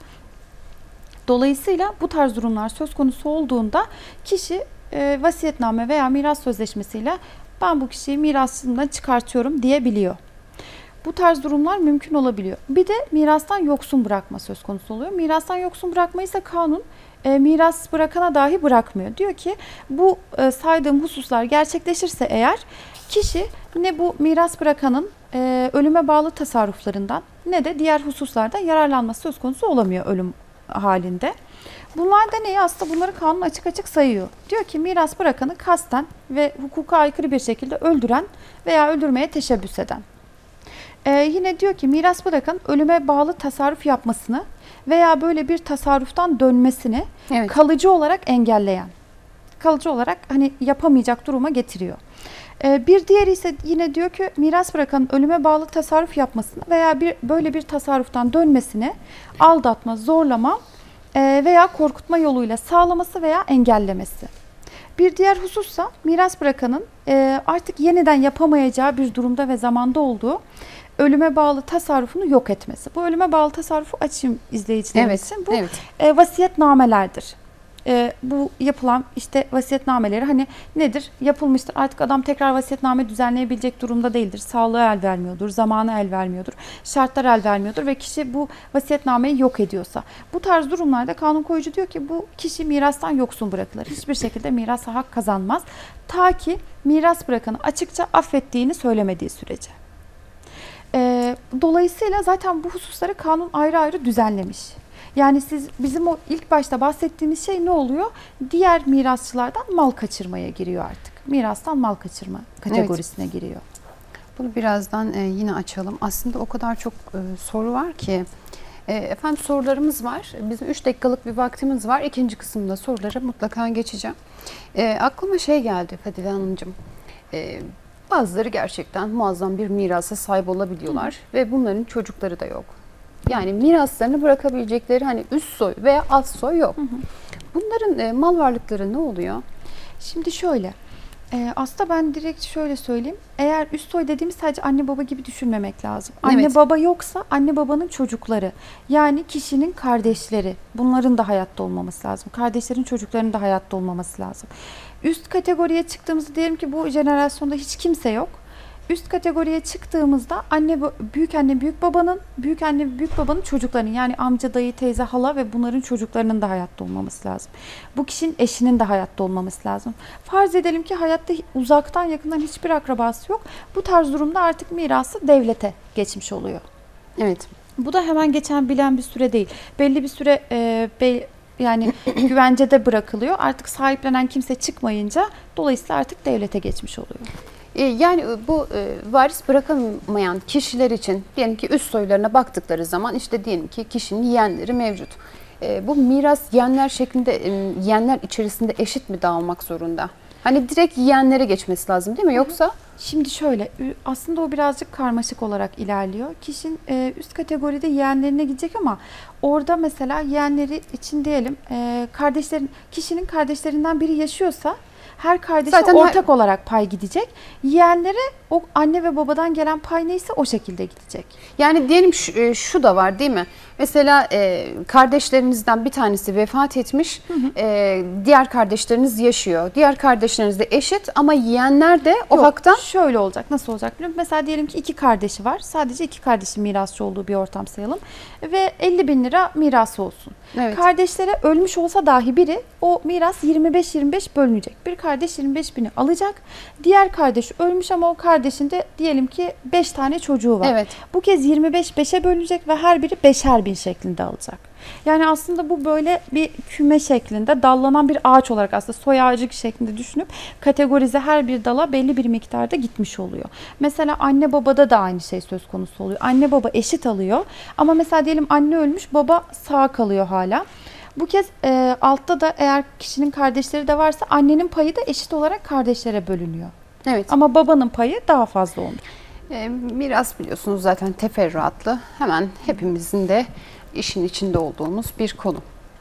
Dolayısıyla bu tarz durumlar söz konusu olduğunda kişi e, vasiyetname veya miras sözleşmesiyle ben bu kişiyi mirasından çıkartıyorum diyebiliyor. Bu tarz durumlar mümkün olabiliyor. Bir de mirastan yoksun bırakma söz konusu oluyor. Mirastan yoksun bırakmayı ise kanun e, miras bırakana dahi bırakmıyor. Diyor ki bu e, saydığım hususlar gerçekleşirse eğer kişi ne bu miras bırakanın e, ölüme bağlı tasarruflarından ne de diğer hususlarda yararlanması söz konusu olamıyor ölüm halinde. Bunlar da neyi? Aslında bunları kanun açık açık sayıyor. Diyor ki miras bırakanı kasten ve hukuka aykırı bir şekilde öldüren veya öldürmeye teşebbüs eden. Ee, yine diyor ki miras bırakan ölüme bağlı tasarruf yapmasını veya böyle bir tasarruftan dönmesini evet. kalıcı olarak engelleyen. Kalıcı olarak hani yapamayacak duruma getiriyor. Ee, bir diğeri ise yine diyor ki miras bırakan ölüme bağlı tasarruf yapmasını veya bir böyle bir tasarruftan dönmesini aldatma, zorlama e, veya korkutma yoluyla sağlaması veya engellemesi. Bir diğer husussa miras bırakanın e, artık yeniden yapamayacağı bir durumda ve zamanda olduğu ölüme bağlı tasarrufunu yok etmesi. Bu ölüme bağlı tasarrufu açayım izleyicilerimiz evet, için. Bu evet. e, vasiyetnamelerdir. E, bu yapılan işte vasiyetnameleri hani nedir? Yapılmıştır. Artık adam tekrar vasiyetname düzenleyebilecek durumda değildir. Sağlığı el vermiyordur, zamanı el vermiyordur, şartlar el vermiyordur ve kişi bu vasiyetnameyi yok ediyorsa. Bu tarz durumlarda kanun koyucu diyor ki bu kişi mirastan yoksun bırakılır. Hiçbir şekilde mirasa hak kazanmaz. Ta ki miras bırakanı açıkça affettiğini söylemediği sürece. E, dolayısıyla zaten bu hususları kanun ayrı ayrı düzenlemiş. Yani siz bizim o ilk başta bahsettiğimiz şey ne oluyor? Diğer mirasçılardan mal kaçırmaya giriyor artık. Mirastan mal kaçırma kategorisine evet. giriyor. Bunu birazdan e, yine açalım. Aslında o kadar çok e, soru var ki. E, efendim sorularımız var. Bizim üç dakikalık bir vaktimiz var. İkinci kısımda sorulara mutlaka geçeceğim. E, aklıma şey geldi Fadile Hanımcığım. E, bazıları gerçekten muazzam bir mirasa sahip olabiliyorlar. Hı. Ve bunların çocukları da yok. Yani miraslarını bırakabilecekleri hani üst soy veya alt soy yok. Hı hı. Bunların e, mal varlıkları ne oluyor? Şimdi şöyle, e, aslında ben direkt şöyle söyleyeyim. Eğer üst soy dediğimiz sadece anne baba gibi düşünmemek lazım. Anne evet. baba yoksa anne babanın çocukları, yani kişinin kardeşleri, bunların da hayatta olmaması lazım. Kardeşlerin çocuklarının da hayatta olmaması lazım. Üst kategoriye çıktığımızda diyelim ki bu jenerasyonda hiç kimse yok. Üst kategoriye çıktığımızda anne, büyük anne, büyük babanın, büyük anne, büyük babanın çocuklarının yani amca, dayı, teyze, hala ve bunların çocuklarının da hayatta olmaması lazım. Bu kişinin eşinin de hayatta olmaması lazım. Farz edelim ki hayatta uzaktan yakından hiçbir akrabası yok. Bu tarz durumda artık mirası devlete geçmiş oluyor. Evet. Bu da hemen geçen bilen bir süre değil. Belli bir süre e, be, yani güvencede bırakılıyor. Artık sahiplenen kimse çıkmayınca dolayısıyla artık devlete geçmiş oluyor. Yani bu varis bırakamayan kişiler için diyelim ki üst soylarına baktıkları zaman işte diyelim ki kişinin yeğenleri mevcut. Bu miras yeğenler şeklinde, yeğenler içerisinde eşit mi dağılmak zorunda? Hani direkt yeğenlere geçmesi lazım değil mi? Yoksa? Şimdi şöyle, aslında o birazcık karmaşık olarak ilerliyor. Kişinin üst kategoride yeğenlerine gidecek ama orada mesela yeğenleri için diyelim kardeşlerin, kişinin kardeşlerinden biri yaşıyorsa her kardeşe zaten ortak her... olarak pay gidecek. Yeğenlere o anne ve babadan gelen pay neyse o şekilde gidecek. Yani diyelim şu, şu da var değil mi? Mesela e, kardeşlerinizden bir tanesi vefat etmiş, hı hı. E, diğer kardeşleriniz yaşıyor. Diğer kardeşleriniz de eşit ama yiyenler de o Yok, haktan... Şöyle olacak, nasıl olacak biliyor musun? Mesela diyelim ki iki kardeşi var. Sadece iki kardeşin mirasçı olduğu bir ortam sayalım. Ve elli bin lira mirası olsun. Evet. Kardeşlere ölmüş olsa dahi biri o miras yirmi beş yirmi beş bölünecek. Bir kardeş yirmi beş bini alacak. Diğer kardeş ölmüş ama o kardeşin de diyelim ki beş tane çocuğu var. Evet. Bu kez yirmi beş beşe bölünecek ve her biri beşer bin şeklinde alacak. Yani aslında bu böyle bir küme şeklinde dallanan bir ağaç olarak aslında soy ağacı şeklinde düşünüp kategorize her bir dala belli bir miktarda gitmiş oluyor. Mesela anne babada da aynı şey söz konusu oluyor. Anne baba eşit alıyor ama mesela diyelim anne ölmüş, baba sağ kalıyor hala. Bu kez e, altta da eğer kişinin kardeşleri de varsa annenin payı da eşit olarak kardeşlere bölünüyor. Evet. Ama babanın payı daha fazla oluyor. E, miras biliyorsunuz zaten teferruatlı. Hemen hepimizin de işin içinde olduğumuz bir konu.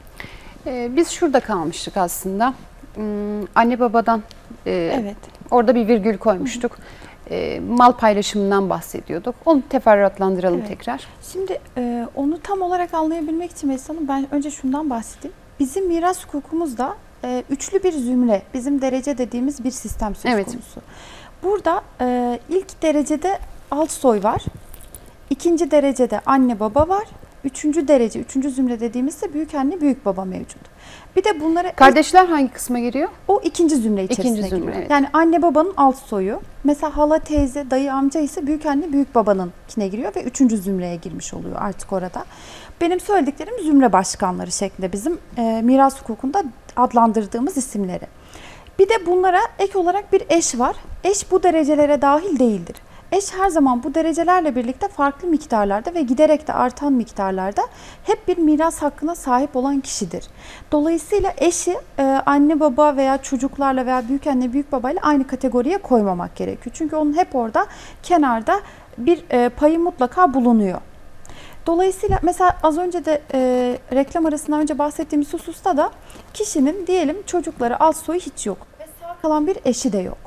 Ee, biz şurada kalmıştık aslında. Hmm, anne babadan e, evet. orada bir virgül koymuştuk. E, mal paylaşımından bahsediyorduk. Onu teferruatlandıralım evet. tekrar. Şimdi e, onu tam olarak anlayabilmek için Mesut Hanım, ben önce şundan bahsedeyim. Bizim miras hukukumuzda e, üçlü bir zümre, bizim derece dediğimiz bir sistem söz evet. konusu. Burada e, ilk derecede alt soy var. İkinci derecede anne baba var. Üçüncü derece, üçüncü zümre dediğimizde büyük anne, büyük baba mevcut. Bir de bunlara... Kardeşler hangi kısma giriyor? O ikinci zümre içerisine ikinci zümre, giriyor. evet. Yani anne babanın alt soyu. Mesela hala, teyze, dayı, amca ise büyük anne, büyük babanınkine giriyor ve üçüncü zümreye girmiş oluyor artık orada. Benim söylediklerim zümre başkanları şeklinde bizim e, miras hukukunda adlandırdığımız isimleri. Bir de bunlara ek olarak bir eş var. Eş bu derecelere dahil değildir. Eş her zaman bu derecelerle birlikte farklı miktarlarda ve giderek de artan miktarlarda hep bir miras hakkına sahip olan kişidir. Dolayısıyla eşi e, anne baba veya çocuklarla veya büyük anne büyük babayla aynı kategoriye koymamak gerekiyor. Çünkü onun hep orada kenarda bir e, payı mutlaka bulunuyor. Dolayısıyla mesela az önce de e, reklam arasından önce bahsettiğimiz hususta da kişinin diyelim çocukları, alt soyu hiç yok ve sağ kalan bir eşi de yok.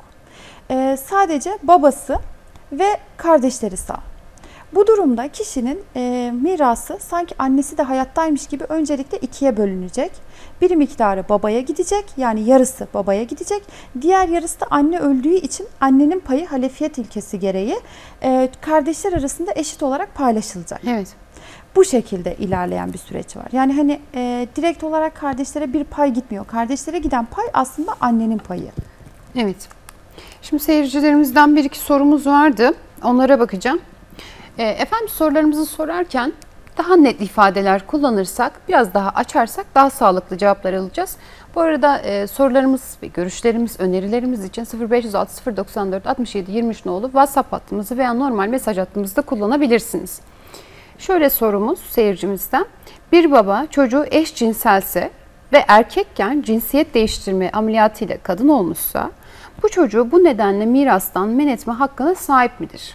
E, sadece babası ve kardeşleri sağ. Bu durumda kişinin e, mirası sanki annesi de hayattaymış gibi öncelikle ikiye bölünecek. Bir miktarı babaya gidecek, yani yarısı babaya gidecek. Diğer yarısı da anne öldüğü için annenin payı halefiyet ilkesi gereği e, kardeşler arasında eşit olarak paylaşılacak. Evet. Bu şekilde ilerleyen bir süreç var. Yani hani e, direkt olarak kardeşlere bir pay gitmiyor. Kardeşlere giden pay aslında annenin payı. Evet. Şimdi seyircilerimizden bir iki sorumuz vardı. Onlara bakacağım. E, efendim sorularımızı sorarken daha net ifadeler kullanırsak, biraz daha açarsak daha sağlıklı cevaplar alacağız. Bu arada e, sorularımız ve görüşlerimiz, önerilerimiz için sıfır beş yüz altı sıfır doksan dört altmış yedi yirmi üç nolu WhatsApp hattımızı veya normal mesaj hattımızı da kullanabilirsiniz. Şöyle sorumuz seyircimizden. Bir baba çocuğu eşcinselse ve erkekken cinsiyet değiştirme ameliyatıyla kadın olmuşsa bu çocuğu bu nedenle mirastan men etme hakkına sahip midir?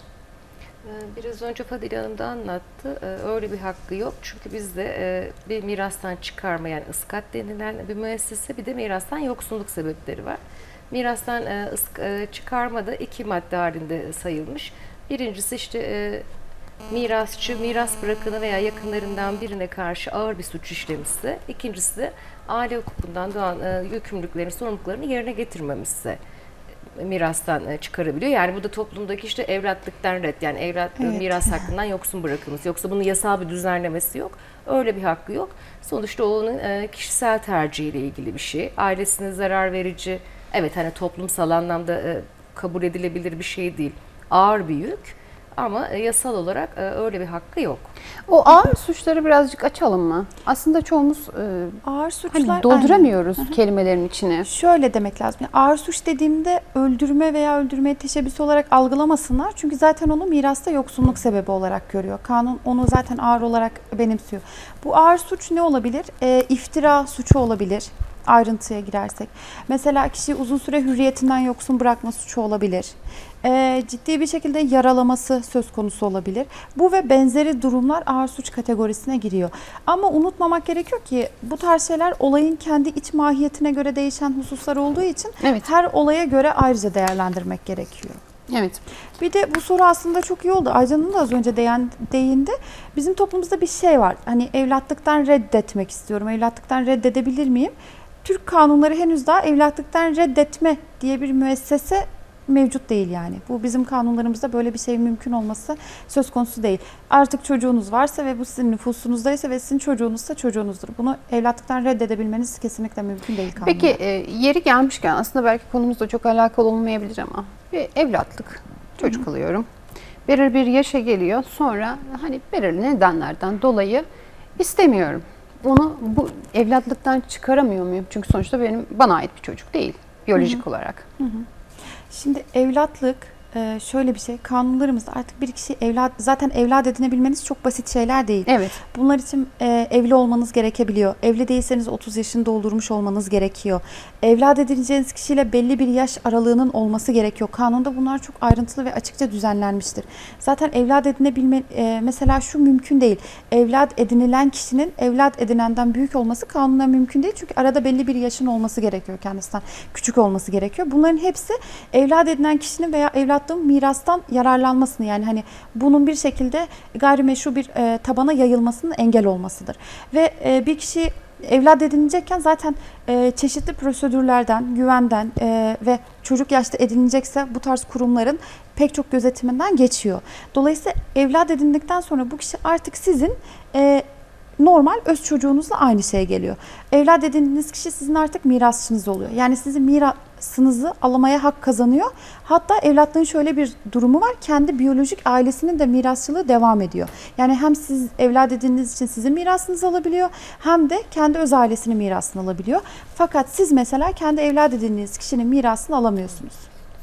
Biraz önce Fadile Hanım da anlattı. Öyle bir hakkı yok. Çünkü bizde bir mirastan çıkarma, yani ıskat denilen bir müessese, bir de mirastan yoksunluk sebepleri var. Mirastan çıkarma da iki madde halinde sayılmış. Birincisi işte mirasçı, miras bırakanı veya yakınlarından birine karşı ağır bir suç işlemişse. İkincisi de aile hukukundan doğan yükümlülüklerini, sorumluluklarını yerine getirmemişse mirastan çıkarabiliyor. Yani bu da toplumdaki işte evlatlıktan red, yani evlat evet. miras hakkından yoksun bırakılması. Yoksa bunun yasal bir düzenlemesi yok. Öyle bir hakkı yok. Sonuçta onun kişisel tercihiyle ilgili bir şey. Ailesine zarar verici, evet hani toplumsal anlamda kabul edilebilir bir şey değil. Ağır bir yük. Ama yasal olarak öyle bir hakkı yok. O ağır suçları birazcık açalım mı? Aslında çoğumuz e, ağır suçlar hani dolduramıyoruz aynen. kelimelerin içine. Şöyle demek lazım. Yani ağır suç dediğimde öldürme veya öldürmeye teşebbüs olarak algılamasınlar. Çünkü zaten onu mirasta yoksunluk sebebi olarak görüyor. Kanun onu zaten ağır olarak benimsiyor. Bu ağır suç ne olabilir? E, iftira suçu olabilir. Ayrıntıya girersek. Mesela kişi uzun süre hürriyetinden yoksun bırakma suçu olabilir. E, ciddi bir şekilde yaralaması söz konusu olabilir. Bu ve benzeri durumlar ağır suç kategorisine giriyor. Ama unutmamak gerekiyor ki bu tarz şeyler olayın kendi iç mahiyetine göre değişen hususlar olduğu için evet. her olaya göre ayrıca değerlendirmek gerekiyor. Evet. Bir de bu soru aslında çok iyi oldu. Aycan'ın da az önce değin, değindi. Bizim toplumumuzda bir şey var. Hani evlatlıktan reddetmek istiyorum. Evlatlıktan reddedebilir miyim? Türk kanunları henüz daha evlatlıktan reddetme diye bir müessese mevcut değil yani. Bu bizim kanunlarımızda böyle bir şey mümkün olması söz konusu değil. Artık çocuğunuz varsa ve bu sizin nüfusunuzdaysa ve sizin çocuğunuzsa çocuğunuzdur. Bunu evlatlıktan reddedebilmeniz kesinlikle mümkün değil kanunda. Peki e, yeri gelmişken aslında belki konumuzla çok alakalı olmayabilir ama bir evlatlık çocuk alıyorum. Belirli bir yaşa geliyor. Sonra hani belirli nedenlerden dolayı istemiyorum. Onu bu evlatlıktan çıkaramıyor muyum? Çünkü sonuçta benim bana ait bir çocuk değil biyolojik Hı-hı. olarak. Hı-hı. Şimdi evlatlık şöyle bir şey, kanunlarımızda artık bir kişi evlat, zaten evlat edinebilmeniz çok basit şeyler değil. Evet. Bunlar için e, evli olmanız gerekebiliyor. Evli değilseniz otuz yaşını doldurmuş olmanız gerekiyor. Evlat edineceğiniz kişiyle belli bir yaş aralığının olması gerekiyor. Kanunda bunlar çok ayrıntılı ve açıkça düzenlenmiştir. Zaten evlat edinebilme, e, mesela şu mümkün değil. Evlat edinilen kişinin evlat edinenden büyük olması kanunda mümkün değil. Çünkü arada belli bir yaşın olması gerekiyor kendisinden. Küçük olması gerekiyor. Bunların hepsi evlat edinen kişinin veya evlat mirastan yararlanmasını, yani hani bunun bir şekilde gayrimeşru bir e, tabana yayılmasının engel olmasıdır. Ve e, bir kişi evlat edinecekken zaten e, çeşitli prosedürlerden, güvenden e, ve çocuk yaşta edinilecekse bu tarz kurumların pek çok gözetiminden geçiyor. Dolayısıyla evlat edindikten sonra bu kişi artık sizin e, normal öz çocuğunuzla aynı şeye geliyor. Evlat edindiğiniz kişi sizin artık mirasçınız oluyor. Yani sizin mirasınızı alamaya hak kazanıyor. Hatta evlatlığın şöyle bir durumu var. Kendi biyolojik ailesinin de mirasçılığı devam ediyor. Yani hem siz evlat edindiğiniz için sizin mirasınızı alabiliyor, hem de kendi öz ailesinin mirasını alabiliyor. Fakat siz mesela kendi evlat edindiğiniz kişinin mirasını alamıyorsunuz.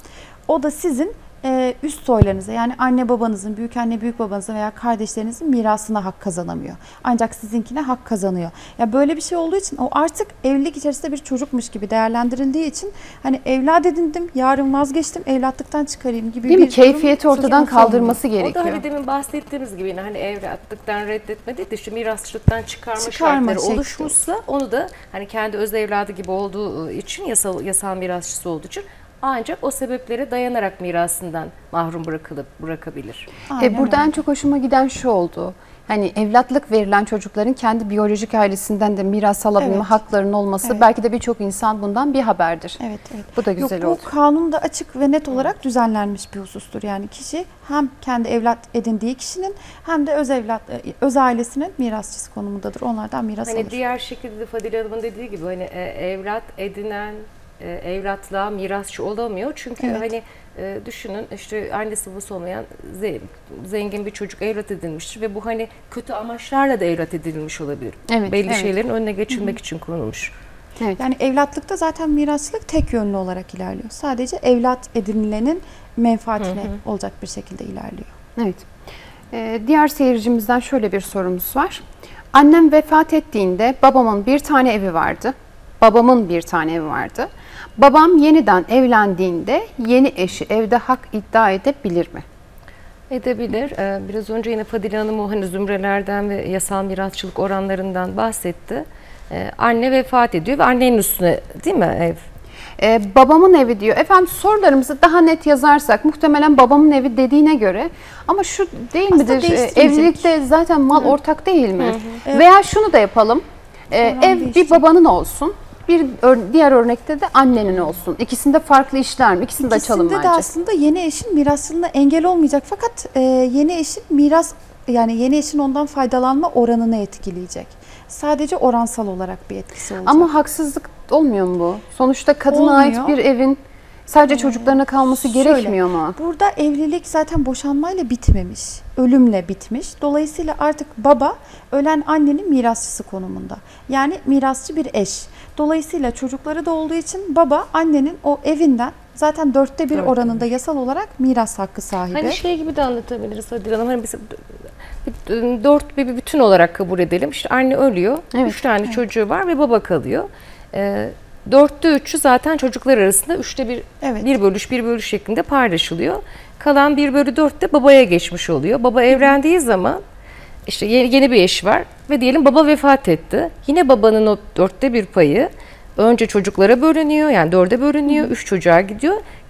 O da sizin Ee, üst soylarınıza, yani anne babanızın, büyük anne büyük babanızın veya kardeşlerinizin mirasına hak kazanamıyor. Ancak sizinkine hak kazanıyor. Ya böyle bir şey olduğu için o artık evlilik içerisinde bir çocukmuş gibi değerlendirildiği için hani evlat edindim, yarın vazgeçtim, evlatlıktan çıkarayım gibi değil bir mi? Keyfiyeti ortadan kaldırması olmuyor. gerekiyor. O da hani demin bahsettiğimiz gibi yine hani evlatlıktan reddetme değil de işte mirasçılıktan çıkarma, çıkarma şartları şekli. oluşmuşsa onu da hani kendi öz evladı gibi olduğu için, yasal yasal mirasçısı olduğu için ancak o sebeplere dayanarak mirasından mahrum bırakılıp bırakabilir. E, burada en çok hoşuma giden şu oldu. Hani evlatlık verilen çocukların kendi biyolojik ailesinden de miras alabilme Evet. haklarının olması, Evet. belki de birçok insan bundan bir haberdir. Evet, evet. Bu da güzel Yok, oldu. bu kanunda açık ve net olarak düzenlenmiş bir husustur. Yani kişi hem kendi evlat edindiği kişinin hem de öz evlat öz ailesinin mirasçısı konumundadır. Onlardan miras hani alır. diğer şekilde de Fadile Hanım'ın dediği gibi hani e, evlat edinen e, evlatlığa mirasçı olamıyor. Çünkü Evet. hani e, düşünün işte annesi babası olmayan ze, zengin bir çocuk evlat edilmiştir ve bu hani kötü amaçlarla da evlat edilmiş olabilir. Evet, Belli evet. şeylerin önüne geçilmek Hı-hı. için konulmuş. Evet. Yani evlatlıkta zaten mirasçılık tek yönlü olarak ilerliyor. Sadece evlat edinilenin menfaatine hı hı. olacak bir şekilde ilerliyor. Evet. Ee, diğer seyircimizden şöyle bir sorumuz var. Annem vefat ettiğinde babamın bir tane evi vardı. Babamın bir tane evi vardı. Babam yeniden evlendiğinde yeni eşi evde hak iddia edebilir mi? Edebilir. Ee, biraz önce yine Fadile Hanım o hani zümrelerden ve yasal mirasçılık oranlarından bahsetti. Ee, anne vefat ediyor ve annenin üstüne değil mi ev? Ee, babamın evi diyor. Efendim sorularımızı daha net yazarsak muhtemelen babamın evi dediğine göre, ama şu değil Aslında midir? Ee, evlilikte zaten mal Hı. ortak değil mi? Hı hı. Veya şunu da yapalım. Ee, ev bir babanın olsun. Bir diğer örnekte de annenin olsun. İkisinde farklı işler mi? İkisini de açalım bence. İkisinde de aslında yeni eşin mirasçılığına engel olmayacak. Fakat e, yeni eşin miras, yani yeni eşin ondan faydalanma oranını etkileyecek. Sadece oransal olarak bir etkisi olacak. Ama haksızlık olmuyor mu bu? Sonuçta kadına Olmuyor. ait bir evin sadece ee, çocuklarına kalması şöyle, gerekmiyor mu? Burada evlilik zaten boşanmayla bitmemiş. Ölümle bitmiş. Dolayısıyla artık baba ölen annenin mirasçısı konumunda. Yani mirasçı bir eş. Dolayısıyla çocukları da olduğu için baba annenin o evinden zaten dörtte bir Dört oranında mi? yasal olarak miras hakkı sahibi. Hani şey gibi de anlatabiliriz Fadile Hanım. Hani biz dört bir bütün olarak kabul edelim. İşte anne ölüyor. Evet. Üç tane evet. çocuğu var ve baba kalıyor. Ee, dörtte üçü zaten çocuklar arasında üçte bir, evet. bir bölüş bir bölüş şeklinde paylaşılıyor. Kalan bir bölü dört de babaya geçmiş oluyor. Baba evlendiği zaman işte yeni, yeni bir eş var ve diyelim baba vefat etti. Yine babanın o dörtte bir payı önce çocuklara bölünüyor, yani dörde bölünüyor, Hı. üç çocuğa gidiyor.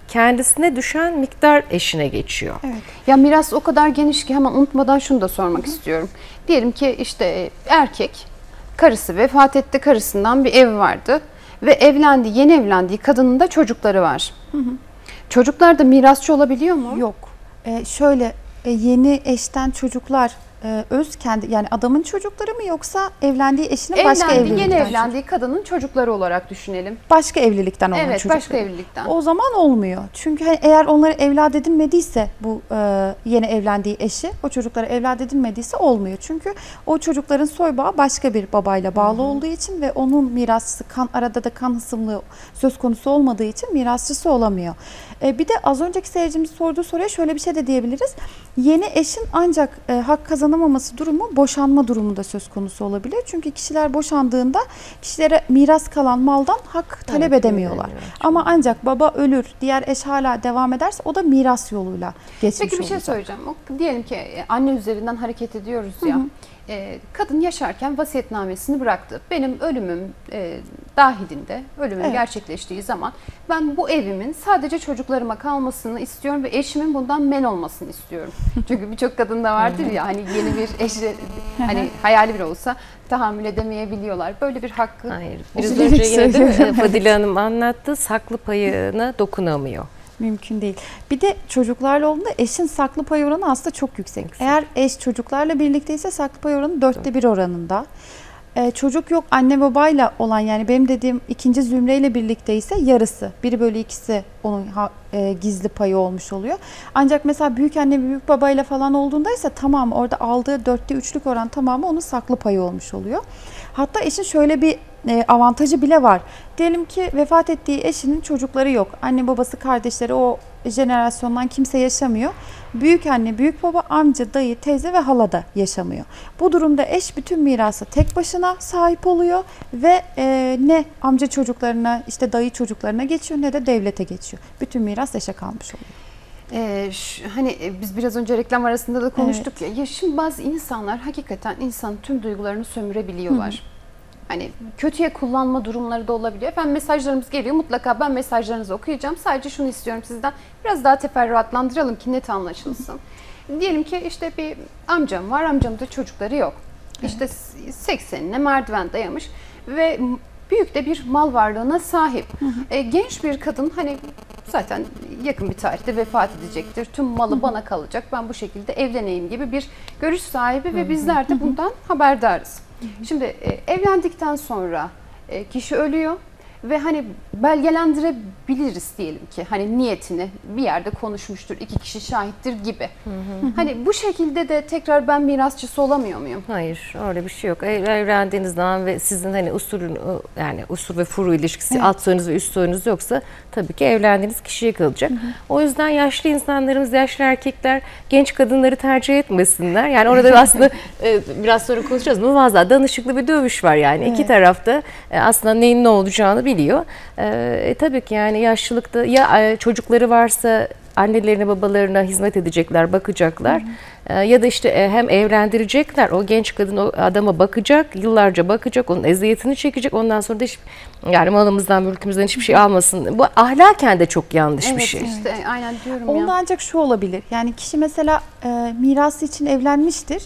kendisine düşen miktar eşine geçiyor. Evet. Ya miras o kadar geniş ki hemen unutmadan şunu da sormak Hı-hı. istiyorum. Diyelim ki işte erkek, karısı vefat etti, karısından bir ev vardı ve evlendi, yeni evlendiği kadının da çocukları var. Hı-hı. Çocuklar da mirasçı olabiliyor mu? Yok. Ee, şöyle e, yeni eşten çocuklar e, öz kendi yani adamın çocukları mı yoksa evlendiği eşinin Evlendi, başka evlilikten yeni evlendiği çocuk- kadının çocukları olarak düşünelim. Başka evlilikten olan Evet, çocuklar. başka evlilikten. O zaman olmuyor. Çünkü hani eğer onları evlat edinmediyse bu e, yeni evlendiği eşi o çocuklara evlat edinmediyse olmuyor. Çünkü o çocukların soy bağı başka bir babayla bağlı Hı-hı. olduğu için ve onun mirasçısı kan arada da kan hısımlığı söz konusu olmadığı için mirasçısı olamıyor. E, bir de az önceki seyircimiz sorduğu soruya şöyle bir şey de diyebiliriz. Yeni eşin ancak e, hak kazanamaması durumu boşanma durumu da söz konusu olabilir. Çünkü kişiler boşandığında kişilere miras kalan maldan hak talep evet, edemiyorlar. Evet, Ama ancak baba ölür, diğer eş hala devam ederse o da miras yoluyla geçmiş olacak. Peki bir şey söyleyeceğim. O, diyelim ki anne üzerinden hareket ediyoruz ya. Hı hı. E, kadın yaşarken vasiyetnamesini bıraktı. Benim ölümüm e, dahilinde, ölümüm evet. gerçekleştiği zaman ben bu evimin sadece çocuklarıma kalmasını istiyorum ve eşimin bundan men olmasını istiyorum. Çünkü birçok kadında vardır ya hani yeni bir eşi, hani hayali bir olsa tahammül edemeyebiliyorlar. Böyle bir hakkı. Hayır. Biraz önce yine de Fadile Hanım anlattı. Saklı payına dokunamıyor. Mümkün değil. Bir de çocuklarla olduğunda eşin saklı pay oranı aslında çok yüksek. yüksek. Eğer eş çocuklarla birlikteyse saklı pay oranı dörtte bir oranında. Ee, çocuk yok anne babayla olan yani benim dediğim ikinci zümreyle birlikteyse yarısı. bir bölü ikisi onun ha, e, gizli payı olmuş oluyor. Ancak mesela büyük anne büyük babayla falan olduğundaysa tamam orada aldığı dörtte üçlük oran tamamı onun saklı payı olmuş oluyor. Hatta eşin şöyle bir e, avantajı bile var. Diyelim ki vefat ettiği eşinin çocukları yok. Anne babası kardeşleri o jenerasyondan kimse yaşamıyor. Büyük anne, büyük baba, amca, dayı, teyze ve hala da yaşamıyor. Bu durumda eş bütün mirasa tek başına sahip oluyor ve e, ne amca çocuklarına işte dayı çocuklarına geçiyor ne de devlete geçiyor. Bütün miras eşe kalmış oluyor. Ee, şu, hani biz biraz önce reklam arasında da konuştuk evet. ya. Ya şimdi bazı insanlar hakikaten insanın tüm duygularını sömürebiliyorlar. Hı-hı. Hani kötüye kullanma durumları da olabiliyor. Efendim mesajlarımız geliyor. Mutlaka ben mesajlarınızı okuyacağım. Sadece şunu istiyorum sizden. Biraz daha teferruatlandıralım ki net anlaşılsın. Hı-hı. Diyelim ki işte bir amcam var. Amcamın da çocukları yok. Evet. İşte seksenine merdiven dayamış ve büyük de bir mal varlığına sahip. Hı hı. E, genç bir kadın hani zaten yakın bir tarihte vefat edecektir. Tüm malı hı hı. bana kalacak. Ben bu şekilde evleneyim gibi bir görüş sahibi hı hı. ve bizler de bundan hı hı. haberdarız. Hı hı. Şimdi e, evlendikten sonra e, kişi ölüyor ve hani belgelendirebiliriz diyelim ki hani niyetini bir yerde konuşmuştur, iki kişi şahittir gibi. Hı hı. Hani bu şekilde de tekrar ben mirasçısı olamıyor muyum? Hayır, öyle bir şey yok. Evlendiğiniz zaman ve sizin hani usulün yani usul ve furu ilişkisi evet. alt soyunuz ve üst soyunuz yoksa tabii ki evlendiğiniz kişiye kalacak. Hı hı. O yüzden yaşlı insanlarımız, yaşlı erkekler genç kadınları tercih etmesinler. Yani orada aslında biraz sonra konuşacağız ama fazla danışıklı bir dövüş var yani. Evet. İki tarafta aslında neyin ne olacağını biliyor. E, tabii ki yani yaşlılıkta ya çocukları varsa annelerine babalarına hizmet edecekler, bakacaklar. Hı hı. E, ya da işte e, hem evlendirecekler, o genç kadın o adama bakacak, yıllarca bakacak, onun eziyetini çekecek. Ondan sonra da hiç, yani malımızdan, mülkümüzden hiçbir şey almasın. Bu ahlaken de çok yanlış evet, bir şey. Evet işte aynen diyorum Onda ya. Onda ancak şu olabilir. Yani kişi mesela e, mirası için evlenmiştir.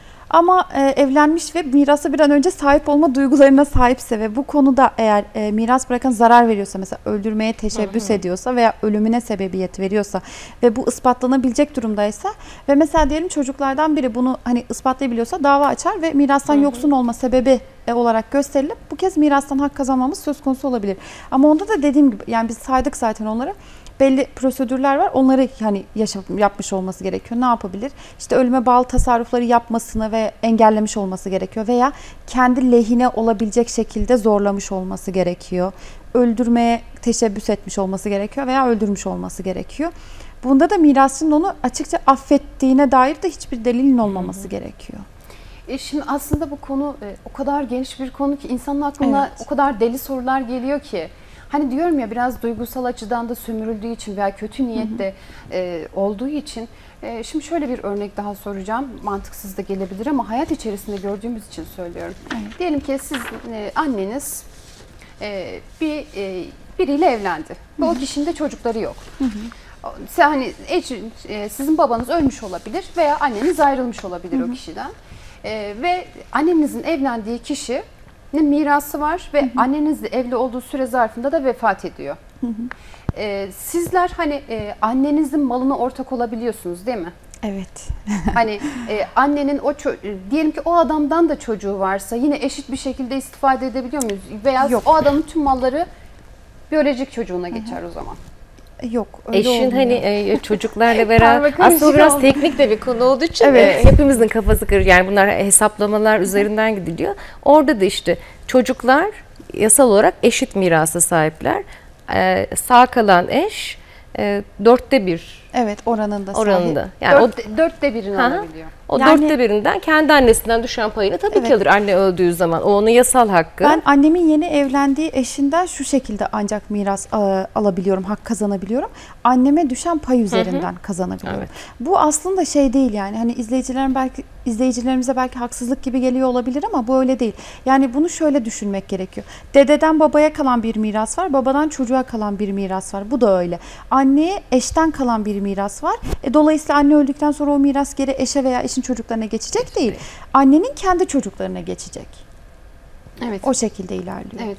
Ama e, evlenmiş ve mirasa bir an önce sahip olma duygularına sahipse ve bu konuda eğer e, miras bırakan zarar veriyorsa mesela öldürmeye teşebbüs hı hı. ediyorsa veya ölümüne sebebiyet veriyorsa ve bu ispatlanabilecek durumdaysa ve mesela diyelim çocuklardan biri bunu hani ispatlayabiliyorsa dava açar ve mirastan hı hı. yoksun olma sebebi e, olarak gösterilip bu kez mirastan hak kazanmamız söz konusu olabilir. Ama onda da dediğim gibi yani biz saydık zaten onları. Belli prosedürler var. Onları hani yaşam, yapmış olması gerekiyor. Ne yapabilir? İşte ölüme bağlı tasarrufları yapmasını ve engellemiş olması gerekiyor. Veya kendi lehine olabilecek şekilde zorlamış olması gerekiyor. Öldürmeye teşebbüs etmiş olması gerekiyor veya öldürmüş olması gerekiyor. Bunda da mirasçının onu açıkça affettiğine dair de hiçbir delilin olmaması Hı-hı. gerekiyor. E şimdi aslında bu konu e, o kadar geniş bir konu ki insanın aklına evet. o kadar deli sorular geliyor ki. Hani diyorum ya biraz duygusal açıdan da sömürüldüğü için veya kötü niyette e, olduğu için. E, şimdi şöyle bir örnek daha soracağım. Mantıksız da gelebilir ama hayat içerisinde gördüğümüz için söylüyorum. Evet. Diyelim ki siz e, anneniz e, bir e, biriyle evlendi ve o kişinin de çocukları yok. Hı hı. Yani eş, e, sizin babanız ölmüş olabilir veya anneniz ayrılmış olabilir hı hı. o kişiden. E, ve annenizin evlendiği kişinin mirası var ve hı hı. annenizle evli olduğu süre zarfında da vefat ediyor. Hı hı. E, sizler hani e, annenizin malına ortak olabiliyorsunuz değil mi? Evet. Hani e, annenin o diyelim ki o adamdan da çocuğu varsa yine eşit bir şekilde istifade edebiliyor muyuz? Veya Yok. o adamın tüm malları biyolojik çocuğuna geçer Hı-hı. o zaman. Yok, öyle Eşin olmuyor. hani e, çocuklarla beraber aslında biraz oldu. Teknik de bir konu olduğu için evet. e, hepimizin kafası karışıyor. Yani bunlar hesaplamalar üzerinden gidiliyor. Orada da işte çocuklar yasal olarak eşit mirasa sahipler. E, sağ kalan eş e, dörtte bir. Evet, oranında sahip. Oranında. Yani Dört, o, dörtte birini ha, alabiliyor. O yani, dörtte birinden kendi annesinden düşen payını tabii evet. ki alır anne öldüğü zaman. O onun yasal hakkı. Ben annemin yeni evlendiği eşinden şu şekilde ancak miras a, alabiliyorum, hak kazanabiliyorum. Anneme düşen pay üzerinden hı hı. kazanabiliyorum. Evet. Bu aslında şey değil yani. Hani izleyicilerin belki izleyicilerimize belki haksızlık gibi geliyor olabilir ama bu öyle değil. Yani bunu şöyle düşünmek gerekiyor. Dededen babaya kalan bir miras var, babadan çocuğa kalan bir miras var. Bu da öyle. Anneye eşten kalan bir miras var. E, dolayısıyla anne öldükten sonra o miras geri eşe veya eşin çocuklarına geçecek değil. Annenin kendi çocuklarına geçecek. Evet. O şekilde ilerliyor. Evet.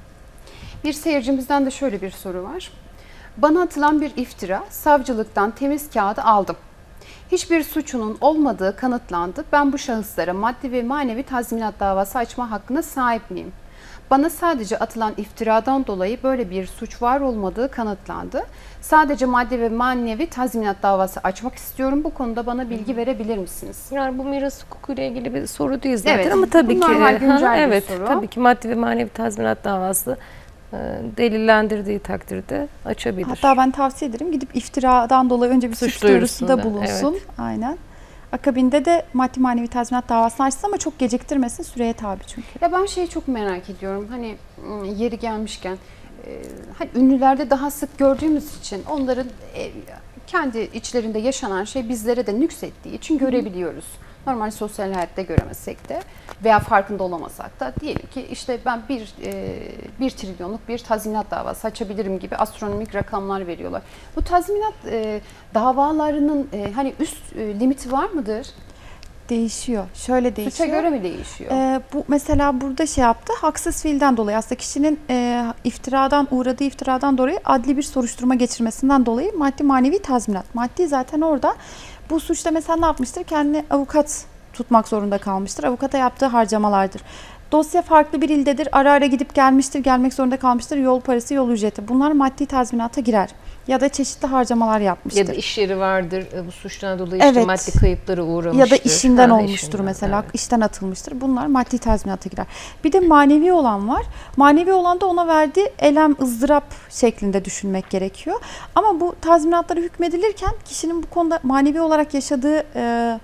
Bir seyircimizden de şöyle bir soru var. Bana atılan bir iftira, savcılıktan temiz kağıdı aldım. Hiçbir suçunun olmadığı kanıtlandı. Ben bu şahıslara maddi ve manevi tazminat davası açma hakkına sahip miyim? Bana sadece atılan iftiradan dolayı böyle bir suç var olmadığı kanıtlandı. Sadece maddi ve manevi tazminat davası açmak istiyorum. Bu konuda bana bilgi verebilir misiniz? Yani bu miras hukukuyla ilgili bir soru değil zaten evet, ama tabii ki normal güncel ha, bir evet, soru. Tabii ki maddi ve manevi tazminat davası delillendirdiği takdirde açabilir. Hatta ben tavsiye ederim gidip iftiradan dolayı önce bir suç, suç duyurusunda bulunsun. Evet. Aynen. Akabinde de maddi manevi tazminat davasını açsın ama çok geciktirmesin, süreye tabi çünkü. Ya ben şeyi çok merak ediyorum. Hani yeri gelmişken hani ünlülerde daha sık gördüğümüz için onların kendi içlerinde yaşanan şey bizlere de nüksettiği için görebiliyoruz. Normal sosyal hayatta göremezsek de veya farkında olamasak da diyelim ki işte ben bir bir trilyonluk bir tazminat davası açabilirim gibi astronomik rakamlar veriyorlar. Bu tazminat davalarının hani üst limiti var mıdır? Değişiyor. Şöyle değişiyor. Suça göre mi değişiyor? Ee, bu mesela burada şey yaptı. Haksız fiilden dolayı aslında kişinin e, iftiradan uğradığı iftiradan dolayı adli bir soruşturma geçirmesinden dolayı maddi manevi tazminat. Maddi zaten orada. Bu suçta mesela ne yapmıştır? Kendine avukat tutmak zorunda kalmıştır. Avukata yaptığı harcamalardır. Dosya farklı bir ildedir. Ara ara gidip gelmiştir, gelmek zorunda kalmıştır. Yol parası, yol ücreti. Bunlar maddi tazminata girer. Ya da çeşitli harcamalar yapmıştır. Ya da iş yeri vardır. Bu suçtan dolayı evet. işte maddi kayıpları uğramıştır. Ya da işinden ha, olmuştur işinden, mesela. Evet. İşten atılmıştır. Bunlar maddi tazminata girer. Bir de manevi olan var. Manevi olan da ona verdiği elem, ızdırap şeklinde düşünmek gerekiyor. Ama bu tazminatlara hükmedilirken kişinin bu konuda manevi olarak yaşadığı e,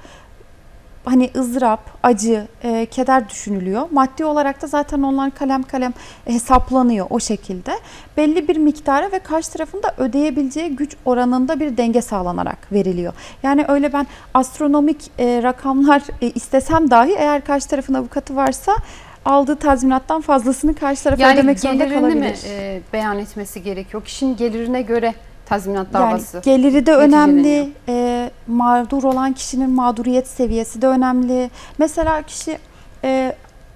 hani ızdırap, acı, e, keder düşünülüyor. Maddi olarak da zaten onlar kalem kalem hesaplanıyor o şekilde. Belli bir miktara ve karşı tarafın da ödeyebileceği güç oranında bir denge sağlanarak veriliyor. Yani öyle ben astronomik e, rakamlar e, istesem dahi eğer karşı tarafın avukatı varsa aldığı tazminattan fazlasını karşı tarafa yani ödemek zorunda kalabilir. Yani gelirini mi e, beyan etmesi gerekiyor? Kişinin gelirine göre tazminat davası. Yani geliri de önemli, e, mağdur olan kişinin mağduriyet seviyesi de önemli. Mesela kişi e,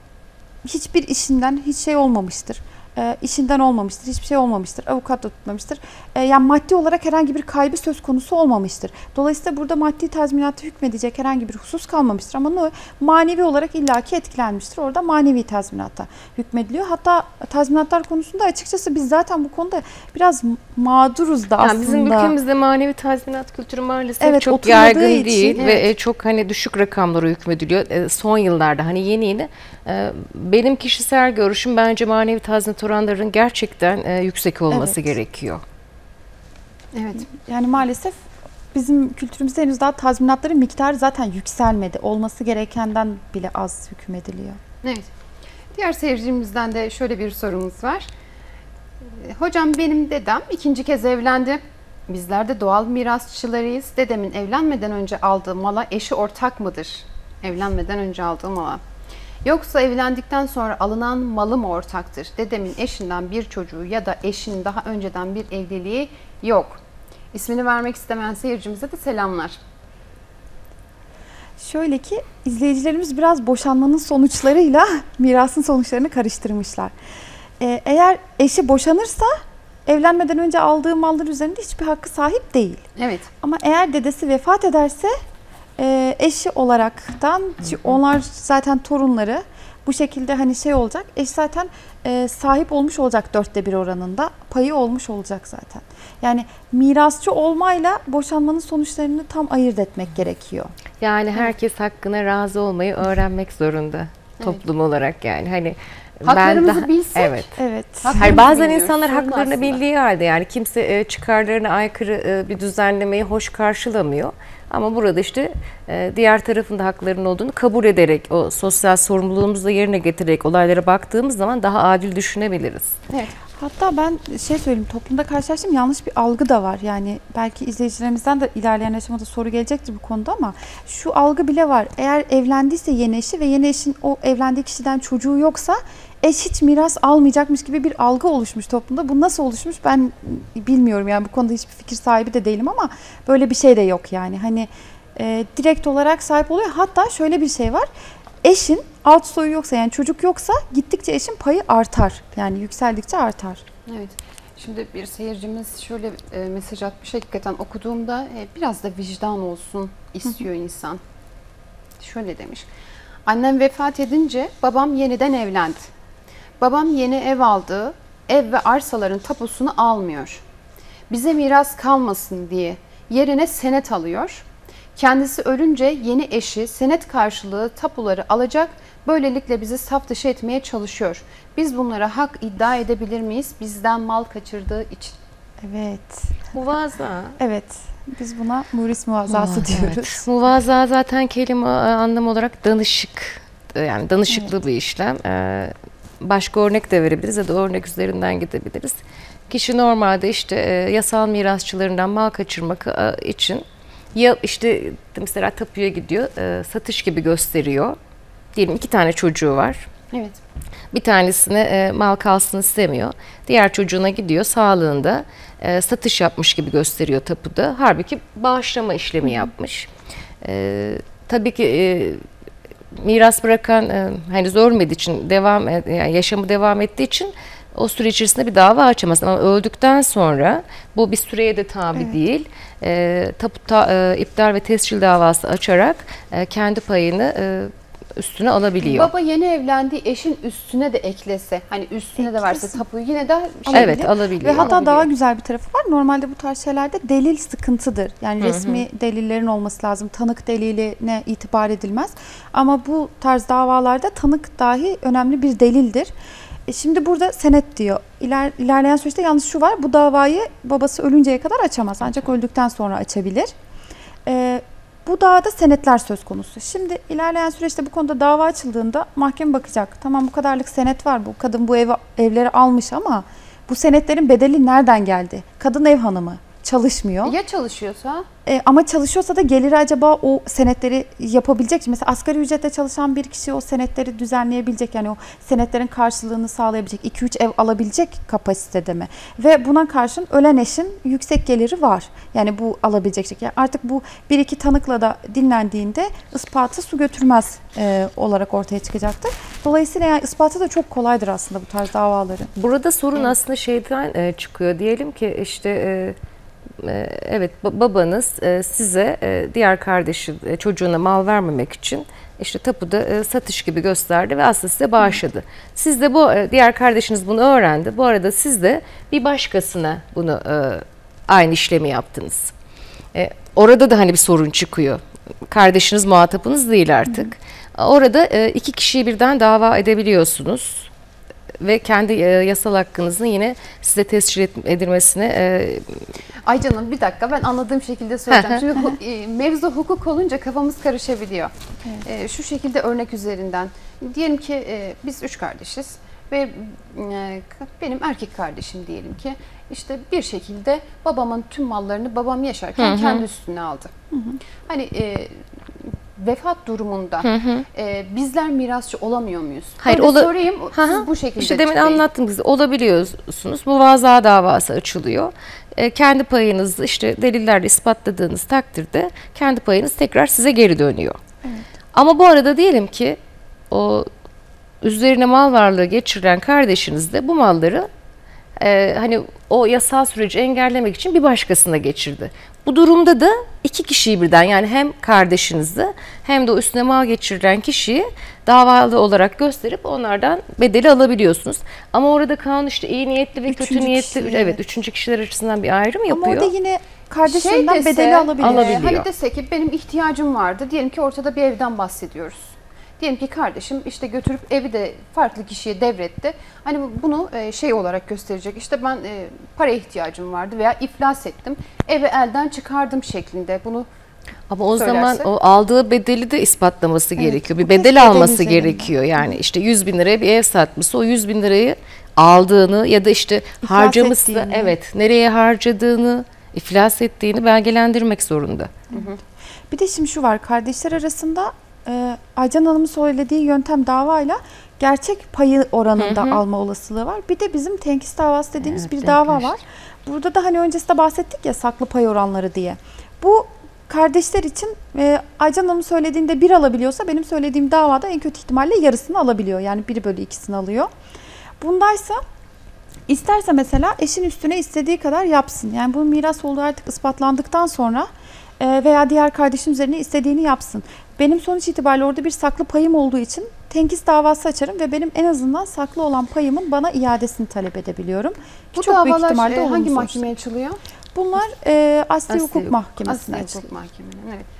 hiçbir işinden hiç şey olmamıştır. E, işinden olmamıştır, hiçbir şey olmamıştır, avukat da tutmamıştır. E, yani maddi olarak herhangi bir kaybı söz konusu olmamıştır. Dolayısıyla burada maddi tazminatı hükmedecek herhangi bir husus kalmamıştır. Ama ne, manevi olarak illaki etkilenmiştir. Orada manevi tazminata hükmediliyor. Hatta tazminatlar konusunda açıkçası biz zaten bu konuda biraz mağduruz da yani aslında. Bizim ülkemizde manevi tazminat kültürü maalesef evet, çok yaygın için, değil evet. ve çok hani düşük rakamlara hükmediliyor. Son yıllarda hani yeni yeni benim kişisel görüşüm bence manevi tazminat oranlarının gerçekten yüksek olması evet. gerekiyor. Evet. Yani maalesef bizim kültürümüzde henüz daha tazminatların miktarı zaten yükselmedi. Olması gerekenden bile az hükmediliyor. Evet. Diğer seyircimizden de şöyle bir sorumuz var. Hocam benim dedem ikinci kez evlendi. Bizler de doğal mirasçılarıyız. Dedemin evlenmeden önce aldığı mala eşi ortak mıdır? Evlenmeden önce aldığı mala. Yoksa evlendikten sonra alınan malı mı ortaktır? Dedemin eşinden bir çocuğu ya da eşinin daha önceden bir evliliği yok. İsmini vermek istemeyen seyircimize de selamlar. Şöyle ki izleyicilerimiz biraz boşanmanın sonuçlarıyla mirasın sonuçlarını karıştırmışlar. Ee, eğer eşi boşanırsa evlenmeden önce aldığı mallar üzerinde hiçbir hakkı sahip değil. Evet. Ama eğer dedesi vefat ederse e, eşi olaraktan, onlar zaten torunları, bu şekilde hani şey olacak. Eş zaten e, sahip olmuş olacak dörtte bir oranında. Payı olmuş olacak zaten. Yani mirasçı olmayla boşanmanın sonuçlarını tam ayırt etmek gerekiyor. Yani herkes hakkına razı olmayı öğrenmek zorunda. Evet. Toplum olarak yani. Hani Haklarımızı ben daha, bilsek. Evet. Evet. Hayır, bazen bilmiyoruz, insanlar sorun haklarını aslında. bildiği halde yani kimse e, çıkarlarına aykırı e, bir düzenlemeyi hoş karşılamıyor. Ama burada işte e, diğer tarafın da haklarının olduğunu kabul ederek, o sosyal sorumluluğumuzu da yerine getirerek olaylara baktığımız zaman daha adil düşünebiliriz. Evet. Hatta ben şey söyleyeyim, toplumda karşılaştığım yanlış bir algı da var. Yani belki izleyicilerimizden de ilerleyen aşamada soru gelecektir bu konuda ama şu algı bile var. Eğer evlendiyse yeni eşi ve yeni eşin o evlendiği kişiden çocuğu yoksa eş hiç miras almayacakmış gibi bir algı oluşmuş toplumda. Bu nasıl oluşmuş ben bilmiyorum. Yani bu konuda hiçbir fikir sahibi de değilim ama böyle bir şey de yok yani. Hani e, direkt olarak sahip oluyor. Hatta şöyle bir şey var. Eşin alt soyu yoksa, yani çocuk yoksa gittikçe eşin payı artar. Yani yükseldikçe artar. Evet. Şimdi bir seyircimiz şöyle e, mesaj atmış. Hakikaten okuduğumda e, biraz da vicdan olsun istiyor insan. Şöyle demiş. Annem vefat edince babam yeniden evlendi. Babam yeni ev aldı. Ev ve arsaların tapusunu almıyor. Bize miras kalmasın diye yerine senet alıyor. Kendisi ölünce yeni eşi senet karşılığı tapuları alacak. Böylelikle bizi saf dışı etmeye çalışıyor. Biz bunlara hak iddia edebilir miyiz? Bizden mal kaçırdığı için. Evet. Muvaza. Evet. Biz buna muris muvazası Aa, diyoruz. Evet. Muvaza zaten kelime anlamı olarak danışık. Yani danışıklı Evet. bir işlem. Ee, başka örnek de verebiliriz ya da örnek üzerinden gidebiliriz. Kişi normalde işte e, yasal mirasçılarından mal kaçırmak e, için ya işte mesela tapuya gidiyor, e, satış gibi gösteriyor. Diyelim iki tane çocuğu var. Evet. Bir tanesine e, mal kalsın istemiyor. Diğer çocuğuna gidiyor sağlığında e, satış yapmış gibi gösteriyor tapuda. Halbuki bağışlama işlemi Hı-hı. yapmış. E, tabii ki e, miras bırakan e, henüz ölmediği için devam yani yaşamı devam ettiği için o süre içerisinde bir dava açamaz. Ama öldükten sonra bu bir süreye de tabi Evet. değil. E, tapu ta, e, iptal ve tescil davası açarak e, kendi payını e, üstüne alabiliyor. Baba yeni evlendiği eşin üstüne de eklese, hani üstüne de verse Eklesin. tapuyu yine de şey Evet, bile- alabiliyor. Ve hatta Alabiliyor. daha güzel bir tarafı var. Normalde bu tarz şeylerde delil sıkıntıdır. Yani Hı hı. resmi delillerin olması lazım. Tanık deliline itibar edilmez. Ama bu tarz davalarda tanık dahi önemli bir delildir. E şimdi burada senet diyor. İler, ilerleyen süreçte yalnız şu var. Bu davayı babası ölünceye kadar açamaz. Ancak öldükten sonra açabilir. E, Bu davada senetler söz konusu. Şimdi ilerleyen süreçte bu konuda dava açıldığında mahkeme bakacak. Tamam, bu kadarlık senet var. Bu kadın bu evi, evleri almış ama bu senetlerin bedeli nereden geldi? Kadın ev hanımı. Çalışmıyor. Ya çalışıyorsa? E, ama çalışıyorsa da geliri acaba o senetleri yapabilecek mi? Mesela asgari ücretle çalışan bir kişi o senetleri düzenleyebilecek, yani o senetlerin karşılığını sağlayabilecek, iki üç ev alabilecek kapasitede mi? Ve buna karşın ölen eşin yüksek geliri var. Yani bu alabilecek şey. Yani artık bu bir iki tanıkla da dinlendiğinde ispatı su götürmez e, olarak ortaya çıkacaktır. Dolayısıyla yani ispatı da çok kolaydır aslında bu tarz davaların. Burada sorun aslında şeyden e, çıkıyor. Diyelim ki işte e, e, evet ba- babanız e, size e, diğer kardeşi e, çocuğuna mal vermemek için işte tapuda e, satış gibi gösterdi ve aslında size bağışladı. Siz de bu e, diğer kardeşiniz bunu öğrendi. Bu arada siz de bir başkasına bunu e, aynı işlemi yaptınız. E, orada da hani bir sorun çıkıyor. Kardeşiniz muhatabınız değil artık. Hı. Orada e, iki kişiyi birden dava edebiliyorsunuz. Ve kendi e, yasal hakkınızın yine size tescil edilmesine... E... Ay canım bir dakika, ben anladığım şekilde söyleyeceğim. Çünkü hu- e, mevzu hukuk olunca kafamız karışabiliyor. Evet. E, şu şekilde örnek üzerinden. Diyelim ki e, biz üç kardeşiz ve e, benim erkek kardeşim diyelim ki işte bir şekilde babamın tüm mallarını babam yaşarken Hı hı. kendi üstüne aldı. Hı hı. Hani e, vefat durumunda hı hı. E, bizler mirasçı olamıyor muyuz? Hayır, Böyle ola... sorayım, hı hı. siz bu şekilde İşte demin açıklayın. anlattım size, olabiliyorsunuz. Muvaza davası açılıyor. E, kendi payınızı işte delillerle ispatladığınız takdirde kendi payınız tekrar size geri dönüyor. Evet. Ama bu arada diyelim ki o üzerine mal varlığı geçirilen kardeşiniz de bu malları e, hani o yasal süreci engellemek için bir başkasına geçirdi. Bu durumda da iki kişiyi birden, yani hem kardeşinizi hem de o üstüne mal geçirilen kişiyi davalı olarak gösterip onlardan bedeli alabiliyorsunuz. Ama orada kanun işte iyi niyetli ve Üçüncü kötü niyetli, kişi. evet, üçüncü kişiler açısından bir ayrım yapıyor. Ama orada yine kardeşlerinden şey dese, bedeli alabiliyor. alabiliyor. Hani dese ki benim ihtiyacım vardı. Diyelim ki ortada bir evden bahsediyoruz. Diyelim ki kardeşim işte götürüp evi de farklı kişiye devretti. Hani bunu şey olarak gösterecek. İşte ben paraya ihtiyacım vardı veya iflas ettim. Evi elden çıkardım şeklinde bunu ama o söylerse, zaman o aldığı bedeli de ispatlaması evet, gerekiyor. Bir bedel bedel alması üzerinden gerekiyor. Yani işte yüz bin liraya bir ev satmışsa o yüz bin lirayı aldığını ya da işte İflas harcamışsa ettiğini. evet nereye harcadığını, iflas ettiğini belgelendirmek zorunda. Hı hı. Bir de şimdi şu var, kardeşler arasında e, Aycan Hanım'ın söylediği yöntem davayla gerçek payı oranında hı hı. alma olasılığı var. Bir de bizim tenkis davası dediğimiz evet, bir dava denkleşti. var. Burada da hani öncesinde bahsettik ya saklı pay oranları diye. Bu kardeşler için e, Aycan Hanım söylediğinde bir alabiliyorsa benim söylediğim davada en kötü ihtimalle yarısını alabiliyor. Yani bir bölü ikisini alıyor. Bundaysa isterse mesela eşin üstüne istediği kadar yapsın. Yani bunun miras olduğu artık ispatlandıktan sonra e, veya diğer kardeşin üzerine istediğini yapsın. Benim sonuç itibariyle orada bir saklı payım olduğu için tenkis davası açarım ve benim en azından saklı olan payımın bana iadesini talep edebiliyorum. Bu çok büyük davalar ihtimalle e, hangi olumsuz mahkemeye açılıyor? Bunlar e, Asli, Asli Hukuk Mahkemesi'ne Asli açılıyor. Hukuk Mahkemesi'ne, evet.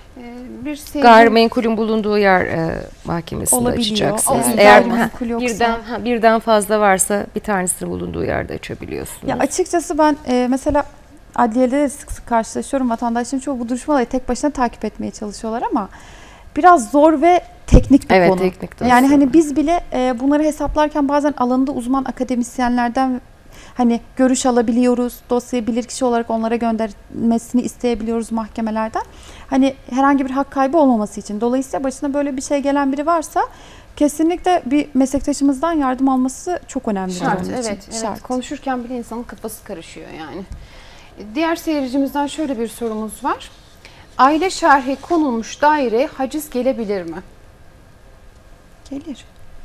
E, bir seyirci... Gayrimenkulün bulunduğu yer e, mahkemesinde Olabiliyor. açacaksınız. Olabiliyor. Eğer Gayrimenkul ha, yoksa- birden ha, birden fazla varsa bir tanesinin bulunduğu yerde açabiliyorsunuz. Ya açıkçası ben e, mesela adliyede de sık sık karşılaşıyorum. Vatandaşların çoğu bu duruşmaları tek başına takip etmeye çalışıyorlar ama biraz zor ve teknik bir evet, konu. teknik de Yani aslında. hani biz bile e, bunları hesaplarken bazen alanında uzman akademisyenlerden hani görüş alabiliyoruz. Dosyayı bilirkişi olarak onlara göndermesini isteyebiliyoruz mahkemelerden. Hani herhangi bir hak kaybı olmaması için. Dolayısıyla başına böyle bir şey gelen biri varsa kesinlikle bir meslektaşımızdan yardım alması çok önemli. Şart, onun evet, için. evet. Şart. Konuşurken bile insanın kafası karışıyor yani. Diğer seyircimizden şöyle bir sorumuz var. Aile şerhi konulmuş daireye haciz gelebilir mi? Gelir.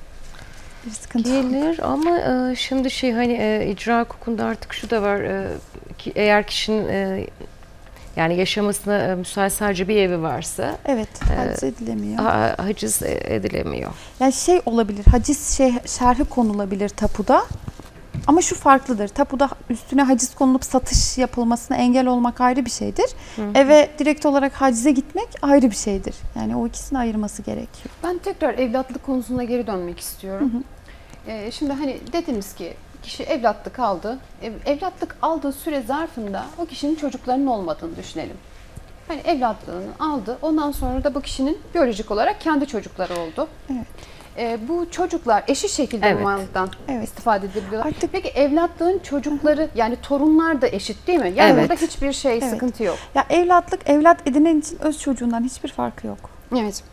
Bir sıkıntı yok. Gelir ama e, şimdi şey hani e, icra hukukunda artık şu da var, e, ki eğer kişinin e, yani yaşamasına e, müsait sadece bir evi varsa Evet, haciz edilemiyor. ha, haciz edilemiyor. Yani şey olabilir, haciz şey, şerhi konulabilir tapuda. Ama şu farklıdır. Tapuda üstüne haciz konulup satış yapılmasına engel olmak ayrı bir şeydir. Hı hı. Eve direkt olarak hacize gitmek ayrı bir şeydir. Yani o ikisini ayırması gerekiyor. Ben tekrar evlatlık konusuna geri dönmek istiyorum. Hı hı. Ee, şimdi hani dediniz ki kişi evlatlık aldı. Ev, evlatlık aldığı süre zarfında o kişinin çocuklarının olmadığını düşünelim. Hani evlatlığını aldı. Ondan sonra da bu kişinin biyolojik olarak kendi çocukları oldu. Evet. Ee, bu çocuklar eşit şekilde Evet. maldan Evet. istifade edebiliyorlar. Artık- Peki evlatlığın çocukları yani torunlar da eşit değil mi? Yani Evet. burada hiçbir şey Evet. sıkıntı yok. Ya evlatlık, evlat edinen için öz çocuğundan hiçbir farkı yok. Evet.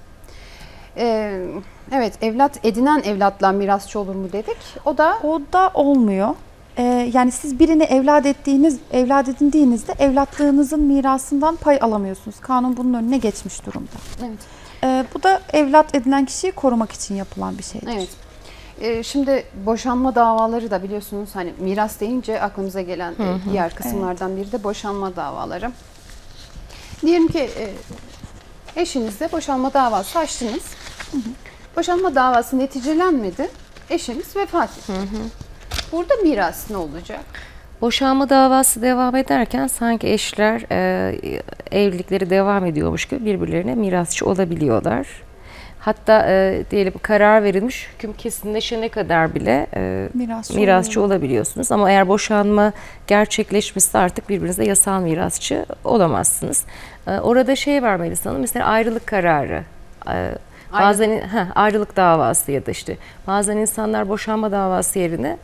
Ee, evet, evlat edinen evlatla mirasçı olur mu dedik. O da O da olmuyor. Ee, yani siz birini evlat ettiğiniz, evlat edindiğinizde evlatlığınızın mirasından pay alamıyorsunuz. Kanun bunun önüne geçmiş durumda. evet. Ee, bu da evlat edinen kişiyi korumak için yapılan bir şeydir. Evet. Ee, şimdi boşanma davaları da biliyorsunuz hani miras deyince aklımıza gelen Hı hı. e, diğer kısımlardan biri de boşanma davaları. Diyelim ki e, eşinizle boşanma davası açtınız. Hı hı. Boşanma davası neticelenmedi. Eşiniz vefat etti. Hı hı. Burada miras ne olacak? Boşanma davası devam ederken sanki eşler e, evlilikleri devam ediyormuş gibi birbirlerine mirasçı olabiliyorlar. Hatta e, diyelim karar verilmiş, hüküm kesinleşene kadar bile e, Mirasçı, mirasçı olabiliyorsunuz. Ama eğer boşanma gerçekleşmişse artık birbirinize yasal mirasçı olamazsınız. E, orada şey var Melisa Hanım, mesela ayrılık kararı. E, bazen heh, ayrılık davası ya da işte bazen insanlar boşanma davası yerine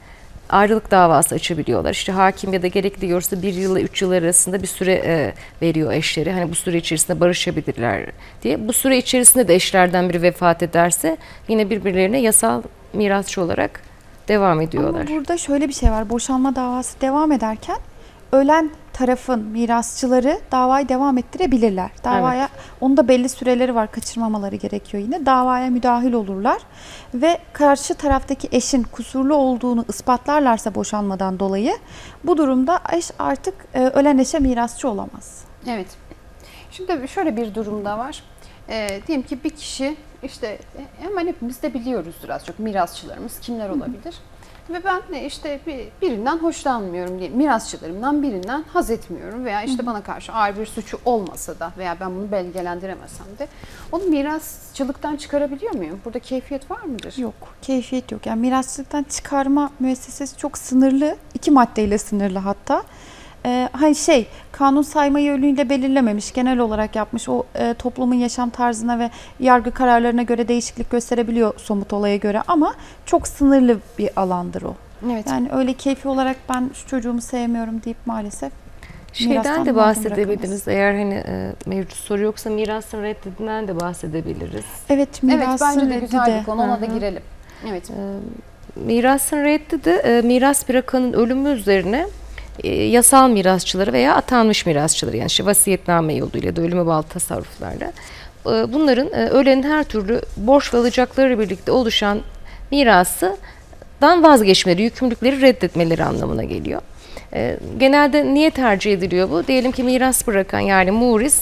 ayrılık davası açabiliyorlar. İşte hakim ya da gerekli görürse bir yılla üç yıl arasında bir süre e, veriyor eşleri. Hani bu süre içerisinde barışabilirler diye. Bu süre içerisinde de eşlerden biri vefat ederse yine birbirlerine yasal mirasçı olarak devam ediyorlar. Ama burada şöyle bir şey var. Boşanma davası devam ederken ölen tarafın mirasçıları davayı devam ettirebilirler. Davaya, evet. Onun da belli süreleri var, kaçırmamaları gerekiyor yine. Davaya müdahil olurlar ve karşı taraftaki eşin kusurlu olduğunu ispatlarlarsa boşanmadan dolayı bu durumda eş artık e, ölen eşe mirasçı olamaz. Evet. Şimdi şöyle bir durumda var. E, diyelim ki bir kişi işte hemen hepimiz de biliyoruzdur az çok mirasçılarımız kimler olabilir. Hı-hı. Ve ben işte birinden hoşlanmıyorum diye, mirasçılarımdan birinden haz etmiyorum veya işte bana karşı ağır bir suçu olmasa da veya ben bunu belgelendiremesem de onu mirasçılıktan çıkarabiliyor muyum? Burada keyfiyet var mıdır? Yok, keyfiyet yok. Yani mirasçılıktan çıkarma müessesesi çok sınırlı, iki maddeyle sınırlı hatta. Ee, hani şey, kanun sayma yönüyle belirlememiş, genel olarak yapmış. O e, toplumun yaşam tarzına ve yargı kararlarına göre değişiklik gösterebiliyor somut olaya göre ama çok sınırlı bir alandır o. Evet. Yani öyle keyfi olarak ben şu çocuğumu sevmiyorum deyip maalesef şeyden de bahsedebiliriz. Eğer hani e, mevcut soru yoksa mirasın reddedinden de bahsedebiliriz. Evet, mirasın evet, bence de reddi güzel de. bir konu, ona da girelim. Evet. E, mirasın reddi de e, miras bırakanın ölümü üzerine yasal mirasçıları veya atanmış mirasçıları, yani işte vasiyetname yoluyla da ölüme bağlı tasarruflarla bunların ölenin her türlü borç ve alacaklarıyla birlikte oluşan mirasından vazgeçmeleri, yükümlülükleri reddetmeleri anlamına geliyor. Genelde niye tercih ediliyor bu? Diyelim ki miras bırakan, yani muris,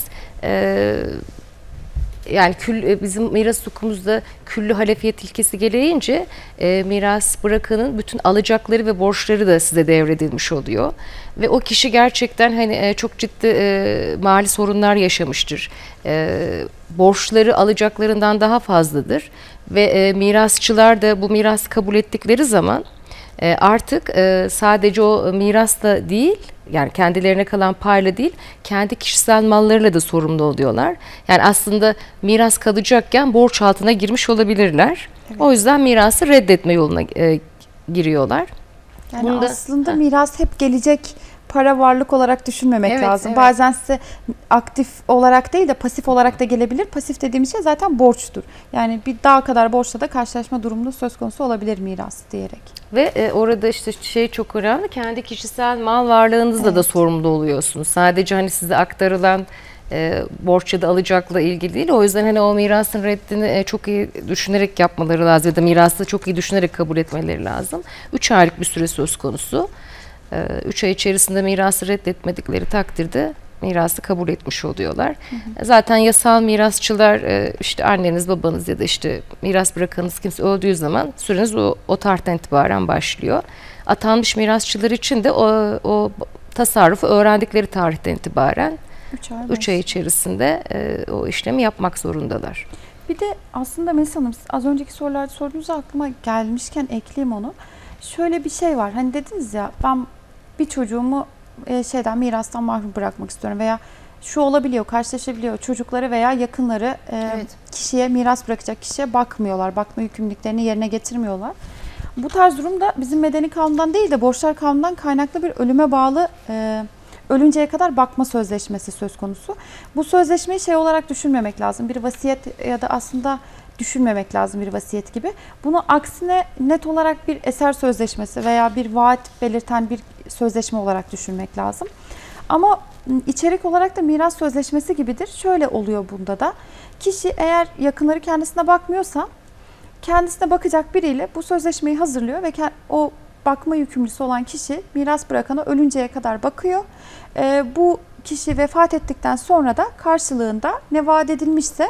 yani kül, bizim miras hukukumuzda küllü halefiyet ilkesi gereğince e, miras bırakanın bütün alacakları ve borçları da size devredilmiş oluyor. Ve o kişi gerçekten hani e, çok ciddi e, mali sorunlar yaşamıştır. E, borçları alacaklarından daha fazladır. Ve e, mirasçılar da bu mirası kabul ettikleri zaman e, artık e, sadece o mirasla değil, yani kendilerine kalan payla değil, kendi kişisel mallarıyla da sorumlu oluyorlar. Yani aslında miras kalacakken borç altına girmiş olabilirler. Evet. O yüzden mirası reddetme yoluna e, giriyorlar. Yani Bunda, aslında ha. miras hep gelecek para, varlık olarak düşünmemek evet, lazım. Evet. Bazen size aktif olarak değil de pasif olarak da gelebilir. Pasif dediğimiz şey zaten borçtur. Yani bir daha kadar borçla da karşılaşma durumunda söz konusu olabilir miras diyerek. Ve e, orada işte şey çok önemli, kendi kişisel mal varlığınızla evet. da sorumlu oluyorsunuz. Sadece hani size aktarılan e, borç ya da alacakla ilgili değil. O yüzden hani o mirasın reddini e, çok iyi düşünerek yapmaları lazım ya da mirası çok iyi düşünerek kabul etmeleri lazım. Üç aylık bir süre söz konusu. Üç ay içerisinde mirası reddetmedikleri takdirde mirası kabul etmiş oluyorlar. Hı hı. Zaten yasal mirasçılar, işte anneniz, babanız ya da işte miras bırakanınız kimse öldüğü zaman süreniz o, o tarihten itibaren başlıyor. Atanmış mirasçılar için de o, o tasarrufu öğrendikleri tarihten itibaren üç ay içerisinde o işlemi yapmak zorundalar. Bir de aslında Melisa Hanım, az önceki sorularda sorduğunuz aklıma gelmişken ekleyeyim onu. Şöyle bir şey var, hani dediniz ya, ben bir çocuğumu e, şeyden mirastan mahrum bırakmak istiyorum veya şu olabiliyor, karşılaşabiliyor, çocukları veya yakınları e, evet. kişiye, miras bırakacak kişiye bakmıyorlar, bakma yükümlülüklerini yerine getirmiyorlar. Bu tarz durumda bizim medeni kanundan değil de borçlar kanundan kaynaklı bir ölüme bağlı e, ölünceye kadar bakma sözleşmesi söz konusu. Bu sözleşmeyi şey olarak düşünmemek lazım, bir vasiyet ya da aslında düşünmemek lazım bir vasiyet gibi. Bunu aksine net olarak bir eser sözleşmesi veya bir vaat belirten bir sözleşme olarak düşünmek lazım. Ama içerik olarak da miras sözleşmesi gibidir. Şöyle oluyor bunda da. Kişi eğer yakınları kendisine bakmıyorsa kendisine bakacak biriyle bu sözleşmeyi hazırlıyor ve o bakma yükümlüsü olan kişi miras bırakana ölünceye kadar bakıyor. Ee, bu kişi vefat ettikten sonra da karşılığında ne vaat edilmişse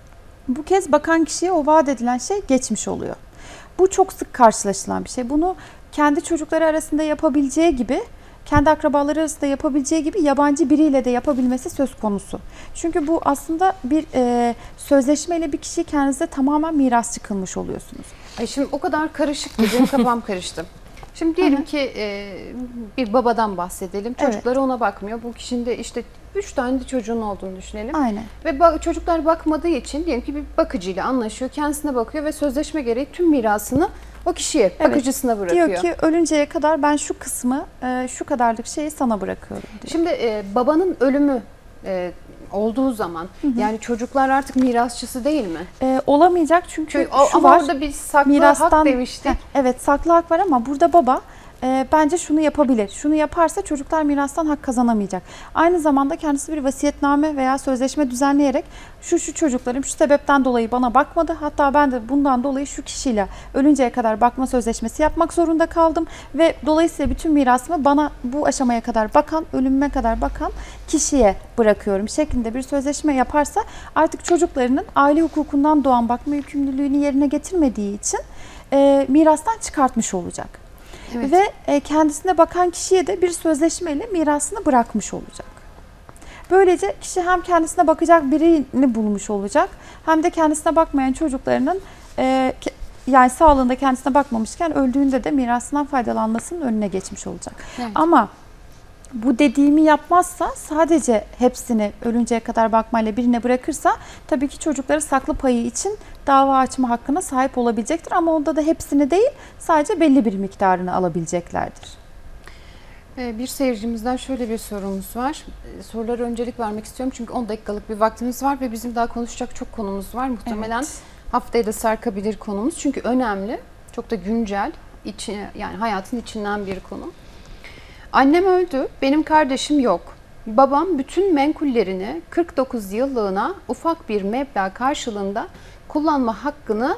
bu kez bakan kişiye o vaat edilen şey geçmiş oluyor. Bu çok sık karşılaşılan bir şey. Bunu kendi çocukları arasında yapabileceği gibi, kendi akrabaları arasında yapabileceği gibi yabancı biriyle de yapabilmesi söz konusu. Çünkü bu aslında bir e, sözleşmeyle bir kişiyi kendinize tamamen mirasçı kılmış oluyorsunuz. Ay şimdi o kadar karışık ki benim kafam karıştı. Şimdi diyelim ki e, bir babadan bahsedelim. Çocukları evet. ona bakmıyor. Bu kişinin de işte üç tane de çocuğun olduğunu düşünelim. Aynen. Ve ba- çocuklar bakmadığı için diyelim ki bir bakıcıyla anlaşıyor. Kendisine bakıyor ve sözleşme gereği tüm mirasını o kişiye, Evet. bakıcısına bırakıyor. Diyor ki ölünceye kadar ben şu kısmı, e, şu kadarlık şeyi sana bırakıyorum diyor. Şimdi e, babanın ölümü e, olduğu zaman hı hı. yani çocuklar artık mirasçısı değil mi? E, olamayacak çünkü Çünkü o, şu ama var. orada bir saklı mirastan, hak demiştik. Heh, evet saklı hak var ama burada baba e, bence şunu yapabilir. Şunu yaparsa çocuklar mirastan hak kazanamayacak. Aynı zamanda kendisi bir vasiyetname veya sözleşme düzenleyerek şu şu çocuklarım şu sebepten dolayı bana bakmadı. Hatta ben de bundan dolayı şu kişiyle ölünceye kadar bakma sözleşmesi yapmak zorunda kaldım. Ve dolayısıyla bütün mirasımı bana bu aşamaya kadar bakan, ölümüme kadar bakan kişiye bırakıyorum şeklinde bir sözleşme yaparsa artık çocuklarının aile hukukundan doğan bakma yükümlülüğünü yerine getirmediği için e, mirastan çıkartmış olacak. Evet. Ve e, kendisine bakan kişiye de bir sözleşmeyle mirasını bırakmış olacak. Böylece kişi hem kendisine bakacak birini bulmuş olacak hem de kendisine bakmayan çocuklarının e, yani sağlığında kendisine bakmamışken öldüğünde de mirasından faydalanmasının önüne geçmiş olacak. Evet. Ama bu dediğimi yapmazsa sadece hepsini ölünceye kadar bakmayla birine bırakırsa tabii ki çocukları saklı payı için dava açma hakkına sahip olabilecektir. Ama onda da hepsini değil sadece belli bir miktarını alabileceklerdir. Bir seyircimizden şöyle bir sorumuz var. Sorulara öncelik vermek istiyorum çünkü on dakikalık bir vaktimiz var ve bizim daha konuşacak çok konumuz var. Muhtemelen evet. haftaya da sarkabilir konumuz çünkü önemli, çok da güncel, içi, yani hayatın içinden bir konu. Annem öldü, benim kardeşim yok. Babam bütün menkullerini kırk dokuz yıllığına ufak bir meblağ karşılığında kullanma hakkını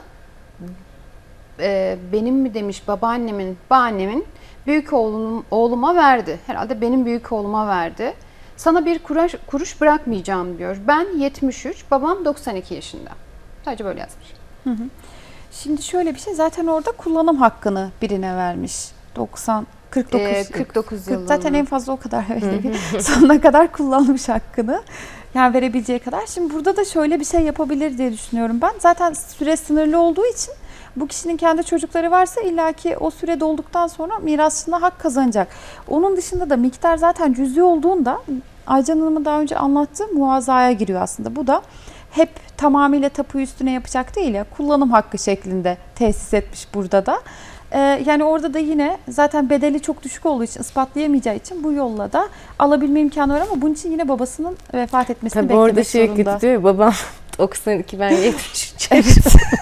e, benim mi demiş babaannemin, babaannemin büyük oğlum, oğluma verdi. Herhalde benim büyük oğluma verdi. Sana bir kuruş, kuruş bırakmayacağım diyor. Ben yetmiş üç, babam doksan iki yaşında. Sadece böyle yazmış. Hı hı. Şimdi şöyle bir şey, zaten orada kullanım hakkını birine vermiş. doksan kırk dokuz, ee, kırk dokuz yıl. Zaten en fazla o kadar öyle bir sonuna kadar kullanmış hakkını. Yani verebileceği kadar. Şimdi burada da şöyle bir şey yapabilir diye düşünüyorum ben. Zaten süre sınırlı olduğu için bu kişinin kendi çocukları varsa illaki o süre dolduktan sonra mirasçına hak kazanacak. Onun dışında da miktar zaten cüzi olduğunda Aycan Hanım'ın daha önce anlattığı muazaya giriyor aslında. Bu da hep tamamıyla tapu üstüne yapacak değil ya, kullanım hakkı şeklinde tesis etmiş burada da. Ee, yani orada da yine zaten bedeli çok düşük olduğu için, ispatlayamayacağı için bu yolla da alabilme imkanı var ama bunun için yine babasının vefat etmesini Tabii beklemek orada şey zorunda. kötü diyor, babam doksan iki, ben yetmiş üç. Evet.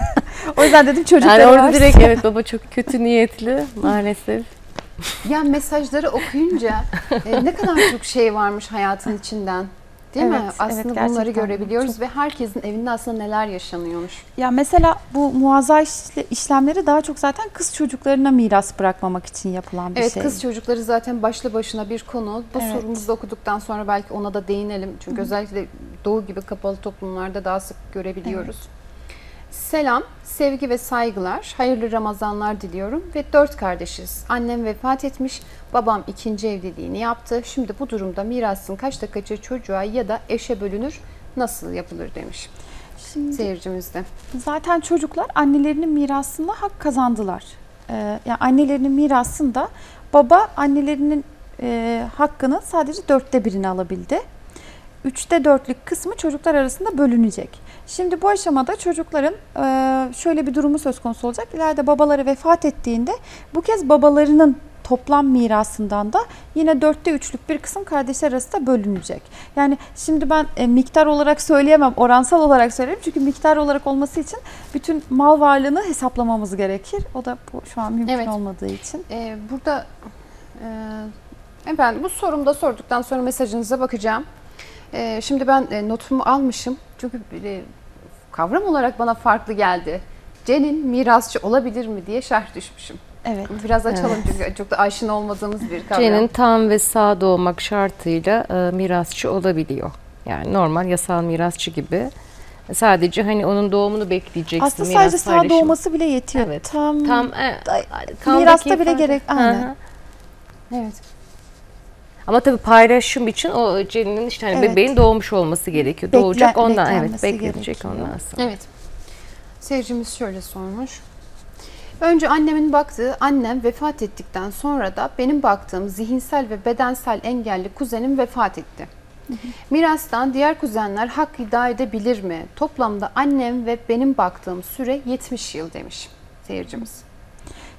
O yüzden dedim çocukları yani orada varsa. direkt evet baba çok kötü niyetli maalesef. Ya mesajları okuyunca e, ne kadar çok şey varmış hayatın içinden. Değil Evet, mi? Aslında evet, bunları gerçekten görebiliyoruz çok. ve herkesin evinde aslında neler yaşanıyormuş. Ya mesela bu muazza işlemleri daha çok zaten kız çocuklarına miras bırakmamak için yapılan bir evet, şey. Evet, kız çocukları zaten başlı başına bir konu. Bu Evet. sorumuzu da okuduktan sonra belki ona da değinelim. Çünkü Hı. özellikle Doğu gibi kapalı toplumlarda daha sık görebiliyoruz. Evet. Selam, sevgi ve saygılar, hayırlı Ramazanlar diliyorum ve dört kardeşiz. Annem vefat etmiş, babam ikinci evliliğini yaptı. Şimdi bu durumda mirasın kaçta kaçı çocuğa ya da eşe bölünür, nasıl yapılır demiş Şimdi, seyircimiz de. Zaten çocuklar annelerinin mirasında hak kazandılar. Ee, yani annelerinin mirasında baba annelerinin e, hakkını sadece dörtte birini alabildi. Üçte dörtlük kısmı çocuklar arasında bölünecek. Şimdi bu aşamada çocukların şöyle bir durumu söz konusu olacak. İleride babaları vefat ettiğinde bu kez babalarının toplam mirasından da yine dörtte üçlük bir kısım kardeşler arasında bölünecek. Yani şimdi ben e, miktar olarak söyleyemem, oransal olarak söyleyeyim. Çünkü miktar olarak olması için bütün mal varlığını hesaplamamız gerekir. O da bu, şu an mümkün evet. olmadığı için. Ee, burada e, efendim bu sorumda sorduktan sonra mesajınıza bakacağım. E, şimdi ben e, notumu almışım. Çünkü e, kavram olarak bana farklı geldi. Cenin mirasçı olabilir mi diye şerh düşmüşüm. Evet. Biraz açalım evet. çünkü çok da aşina olmadığımız bir kavram. Cenin tam ve sağ doğmak şartıyla e, mirasçı olabiliyor. Yani normal yasal mirasçı gibi. Sadece hani onun doğumunu bekleyeceksin. Aslında sadece sağ paylaşımı. doğması bile yetiyor. Evet. Tam, tam e, mirasta bile gerek. Aynen. Evet. Ama tabii paylaşım için o Cenin'in işte hani evet. bebeğin doğmuş olması gerekiyor. Bekle, Doğacak ondan evet beklenecek ondan sonra. Evet. Seyircimiz şöyle sormuş. Önce annemin baktığı, annem vefat ettikten sonra da benim baktığım zihinsel ve bedensel engelli kuzenim vefat etti. Hı hı. Mirastan diğer kuzenler hak iddia edebilir mi? Toplamda annem ve benim baktığım süre yetmiş yıl demiş seyircimiz.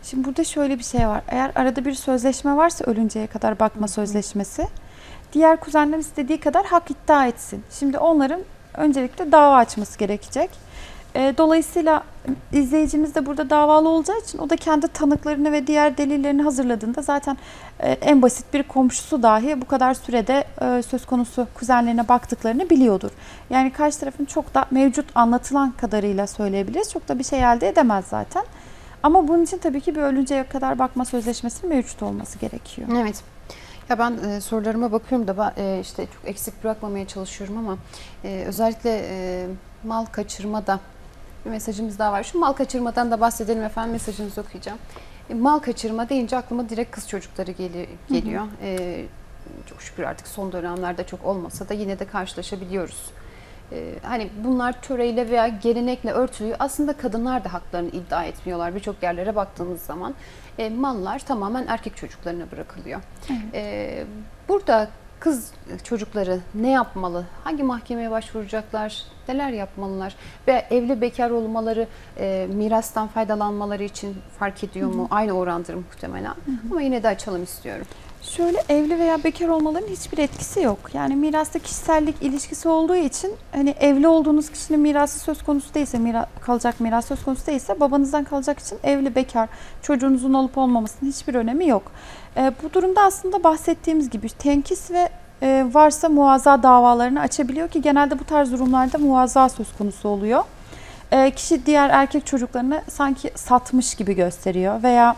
Şimdi burada şöyle bir şey var. Eğer arada bir sözleşme varsa ölünceye kadar bakma sözleşmesi, diğer kuzenler istediği kadar hak iddia etsin. Şimdi onların öncelikle dava açması gerekecek. E, dolayısıyla izleyicimiz de burada davalı olacağı için o da kendi tanıklarını ve diğer delillerini hazırladığında zaten e, en basit bir komşusu dahi bu kadar sürede e, söz konusu kuzenlerine baktıklarını biliyordur. Yani karşı tarafın çok da mevcut anlatılan kadarıyla söyleyebiliriz. Çok da bir şey elde edemez zaten. Ama bunun için tabii ki bir ölünceye kadar bakma sözleşmesinin mevcut olması gerekiyor. Evet. Ya ben e, sorularıma bakıyorum da ben, e, işte çok eksik bırakmamaya çalışıyorum ama e, özellikle e, mal kaçırmada bir mesajımız daha var. Şu mal kaçırmadan da bahsedelim efendim, mesajınızı okuyacağım. E, mal kaçırma deyince aklıma direkt kız çocukları geli, geliyor. Hı hı. E, çok şükür artık son dönemlerde çok olmasa da yine de karşılaşabiliyoruz. E, hani bunlar töreyle veya gelenekle örtülüyor. Aslında kadınlar da haklarını iddia etmiyorlar. Birçok yerlere baktığımız zaman e, mallar tamamen erkek çocuklarına bırakılıyor. Evet. E, burada kız çocukları ne yapmalı? Hangi mahkemeye başvuracaklar? Neler yapmalılar? Ve evli bekar olmaları e, mirastan faydalanmaları için fark ediyor mu? Hı hı. Aynı orandır muhtemelen. Hı hı. Ama yine de açalım istiyorum. Şöyle, evli veya bekar olmaların hiçbir etkisi yok. Yani mirasta kişisellik ilişkisi olduğu için hani evli olduğunuz kişinin mirası söz konusu değilse, mira, kalacak miras söz konusu değilse babanızdan kalacak için evli bekar çocuğunuzun olup olmamasının hiçbir önemi yok. E, bu durumda aslında bahsettiğimiz gibi tenkis ve e, varsa muvaza davalarını açabiliyor ki genelde bu tarz durumlarda muvaza söz konusu oluyor. E, kişi diğer erkek çocuklarını sanki satmış gibi gösteriyor veya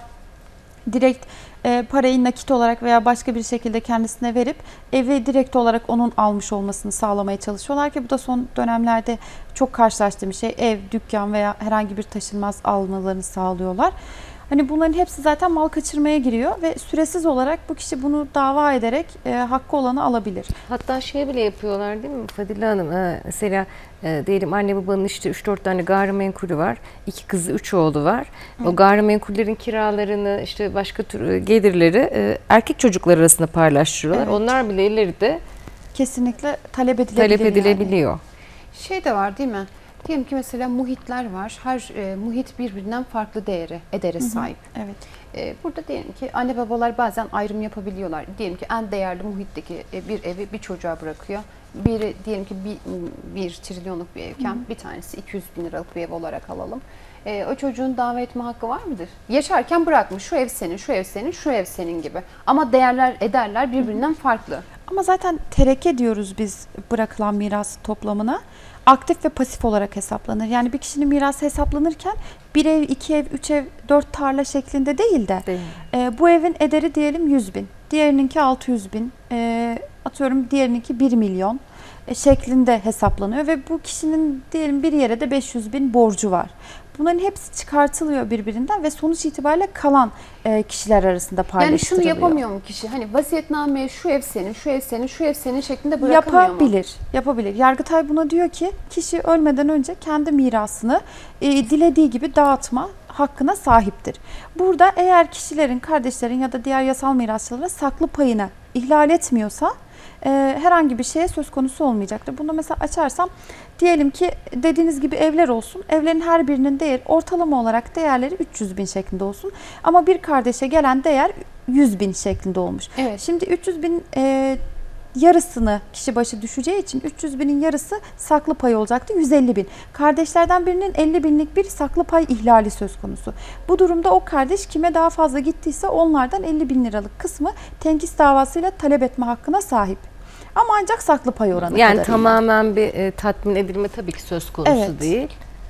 direkt e, parayı nakit olarak veya başka bir şekilde kendisine verip evi direkt olarak onun almış olmasını sağlamaya çalışıyorlar ki bu da son dönemlerde çok karşılaştığım bir şey. Ev, dükkan veya herhangi bir taşınmaz almalarını sağlıyorlar. Hani bunların hepsi zaten mal kaçırmaya giriyor ve süresiz olarak bu kişi bunu dava ederek e, hakkı olanı alabilir. Hatta şey bile yapıyorlar değil mi Fadile Hanım? Ee, mesela e, diyelim anne babanın işte üç dört tane gayrimenkulü var. iki kızı, üç oğlu var. Hı. O gayrimenkullerin kiralarını, işte başka tür gelirleri e, erkek çocuklar arasında paylaştırıyorlar. Evet. Onlar bile ileride kesinlikle talep edilebilir. Talep edilebiliyor. Yani. Şey de var değil mi? Diyelim ki mesela muhitler var. Her e, muhit birbirinden farklı değere, edere sahip. Hı hı, evet. E, burada diyelim ki anne babalar bazen ayrım yapabiliyorlar. Diyelim ki en değerli muhitteki e, bir evi bir çocuğa bırakıyor. Biri diyelim ki bir, bir trilyonluk bir evken hı hı. bir tanesi iki yüz bin liralık bir ev olarak alalım. E, o çocuğun dava etme hakkı var mıdır? Yaşarken bırakmış, şu ev senin, şu ev senin, şu ev senin gibi. Ama değerler, ederler birbirinden hı hı. farklı. Ama zaten tereke diyoruz biz bırakılan miras toplamına. Aktif ve pasif olarak hesaplanır. Yani bir kişinin mirası hesaplanırken bir ev, iki ev, üç ev, dört tarla şeklinde değil de değil. E, bu evin ederi diyelim yüz bin, diğerininki altı yüz bin, e, atıyorum diğerininki bir milyon e, şeklinde hesaplanıyor ve bu kişinin diyelim bir yere de beş yüz bin borcu var. Bunların hepsi çıkartılıyor birbirinden ve sonuç itibariyle kalan e, kişiler arasında paylaştırılıyor. Yani şunu yapamıyor mu kişi? Hani vasiyetnameye şu ev senin, şu ev senin, şu ev senin şeklinde bırakamıyor yapabilir, mu? Yapabilir. Yargıtay buna diyor ki kişi ölmeden önce kendi mirasını e, dilediği gibi dağıtma hakkına sahiptir. Burada eğer kişilerin, kardeşlerin ya da diğer yasal mirasçılara saklı payını ihlal etmiyorsa e, herhangi bir şeye söz konusu olmayacaktır. Bunu mesela açarsam diyelim ki dediğiniz gibi evler olsun. Evlerin her birinin değeri ortalama olarak değerleri üç yüz bin şeklinde olsun. Ama bir kardeşe gelen değer yüz bin şeklinde olmuş. Evet. Şimdi üç yüz bin e, yarısını kişi başı düşeceği için üç yüz binin yarısı saklı pay olacaktı. yüz elli bin. Kardeşlerden birinin elli binlik bir saklı pay ihlali söz konusu. Bu durumda o kardeş kime daha fazla gittiyse onlardan elli bin liralık kısmı tenkis davasıyla talep etme hakkına sahip. Ama ancak saklı pay oranı yani kadarıyla. Tamamen bir e, tatmin edilme tabii ki söz konusu evet. değil.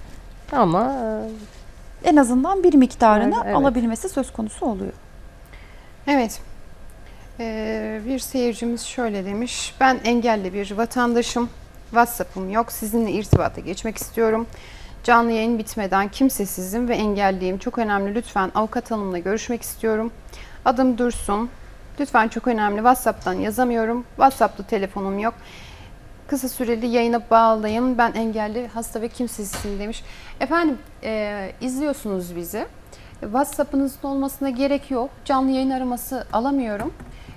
Ama e, en azından bir miktarını evet. alabilmesi söz konusu oluyor. Evet. Ee, bir seyircimiz şöyle demiş. Ben engelli bir vatandaşım. WhatsApp'ım yok. Sizinle irtibata geçmek istiyorum. Canlı yayın bitmeden kimsesizim ve engelliyim. Çok önemli. Lütfen avukat hanımla görüşmek istiyorum. Adım Dursun. Lütfen çok önemli. WhatsApp'tan yazamıyorum. WhatsApp'ta telefonum yok. Kısa süreli yayına bağlayın. Ben engelli, hasta ve kimsesizim demiş. Efendim e, izliyorsunuz bizi. WhatsApp'ınızın olmasına gerek yok. Canlı yayın araması alamıyorum.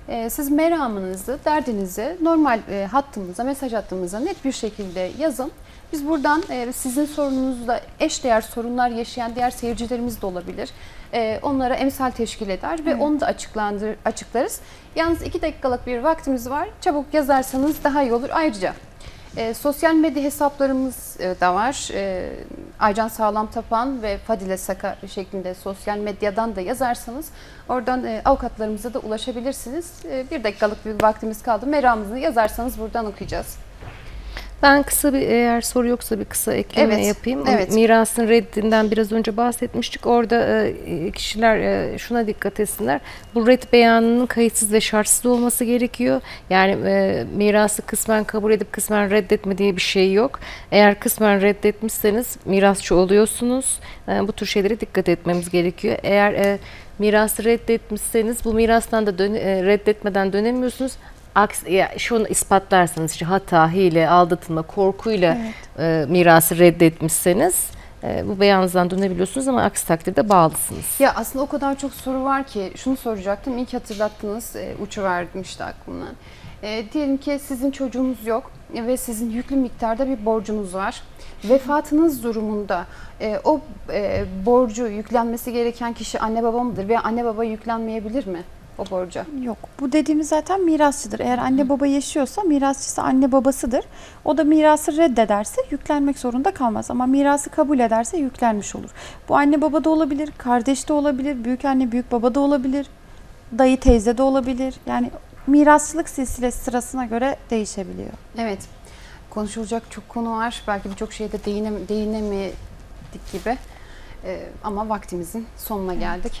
E, siz meramınızı, derdinizi normal e, hattımıza, mesaj hattımıza net bir şekilde yazın. Biz buradan e, sizin sorununuzla eşdeğer sorunlar yaşayan diğer seyircilerimiz de olabilir. E, onlara emsal teşkil eder ve Evet. onu da açıklandır, açıklarız. Yalnız iki dakikalık bir vaktimiz var. Çabuk yazarsanız daha iyi olur. Ayrıca e, sosyal medya hesaplarımız e, da var. E, Aycan Sağlam Tapan ve Fadile Saka şeklinde sosyal medyadan da yazarsanız oradan e, avukatlarımıza da ulaşabilirsiniz. E, bir dakikalık bir vaktimiz kaldı. Meramınızı yazarsanız buradan okuyacağız. Ben kısa bir, eğer soru yoksa bir kısa ekleme Evet, yapayım. evet. Mirasın reddinden biraz önce bahsetmiştik. Orada e, kişiler e, şuna dikkat etsinler. Bu red beyanının kayıtsız ve şartsız olması gerekiyor. Yani e, mirası kısmen kabul edip kısmen reddetme diye bir şey yok. Eğer kısmen reddetmişseniz mirasçı oluyorsunuz. E, bu tür şeylere dikkat etmemiz gerekiyor. Eğer e, mirası reddetmişseniz bu mirastan da dön- e, reddetmeden dönemiyorsunuz. Aks, ya şunu ispatlarsanız işte hata, hile, aldatılma, korkuyla Evet. e, mirası reddetmişseniz e, bu beyanınızdan dönebiliyorsunuz ama aksi takdirde bağlısınız. Ya aslında o kadar çok soru var ki şunu soracaktım. İyi ki hatırlattınız. E, uçuverdim işte aklımdan. E, diyelim ki sizin çocuğunuz yok ve sizin yüklü miktarda bir borcunuz var. Vefatınız durumunda e, o e, borcu yüklenmesi gereken kişi anne baba mıdır veya anne baba yüklenmeyebilir mi o borca? Yok. Bu dediğimiz zaten mirasçıdır. Eğer anne baba yaşıyorsa mirasçısı anne babasıdır. O da mirası reddederse yüklenmek zorunda kalmaz. Ama mirası kabul ederse yüklenmiş olur. Bu anne baba da olabilir, kardeş de olabilir, büyük anne büyük baba da olabilir, dayı teyze de olabilir. Yani mirasçılık silsilesi sırasına göre değişebiliyor. Evet. Konuşulacak çok konu var. Belki birçok şeye de değinem, değinemedik gibi. E, ama vaktimizin sonuna geldik.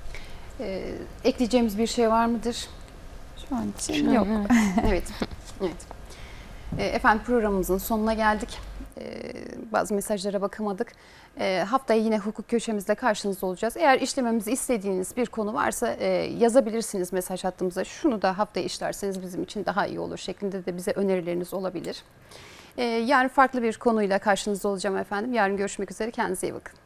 E, ekleyeceğimiz bir şey var mıdır? Şu an için yok. Evet. Evet. E, efendim programımızın sonuna geldik. E, bazı mesajlara bakamadık. E, haftaya yine hukuk köşemizle karşınızda olacağız. Eğer işlememizi istediğiniz bir konu varsa e, yazabilirsiniz mesaj hattımıza. Şunu da haftaya işlerseniz bizim için daha iyi olur şeklinde de bize önerileriniz olabilir. E, yarın farklı bir konuyla karşınızda olacağım efendim. Yarın görüşmek üzere. Kendinize iyi bakın.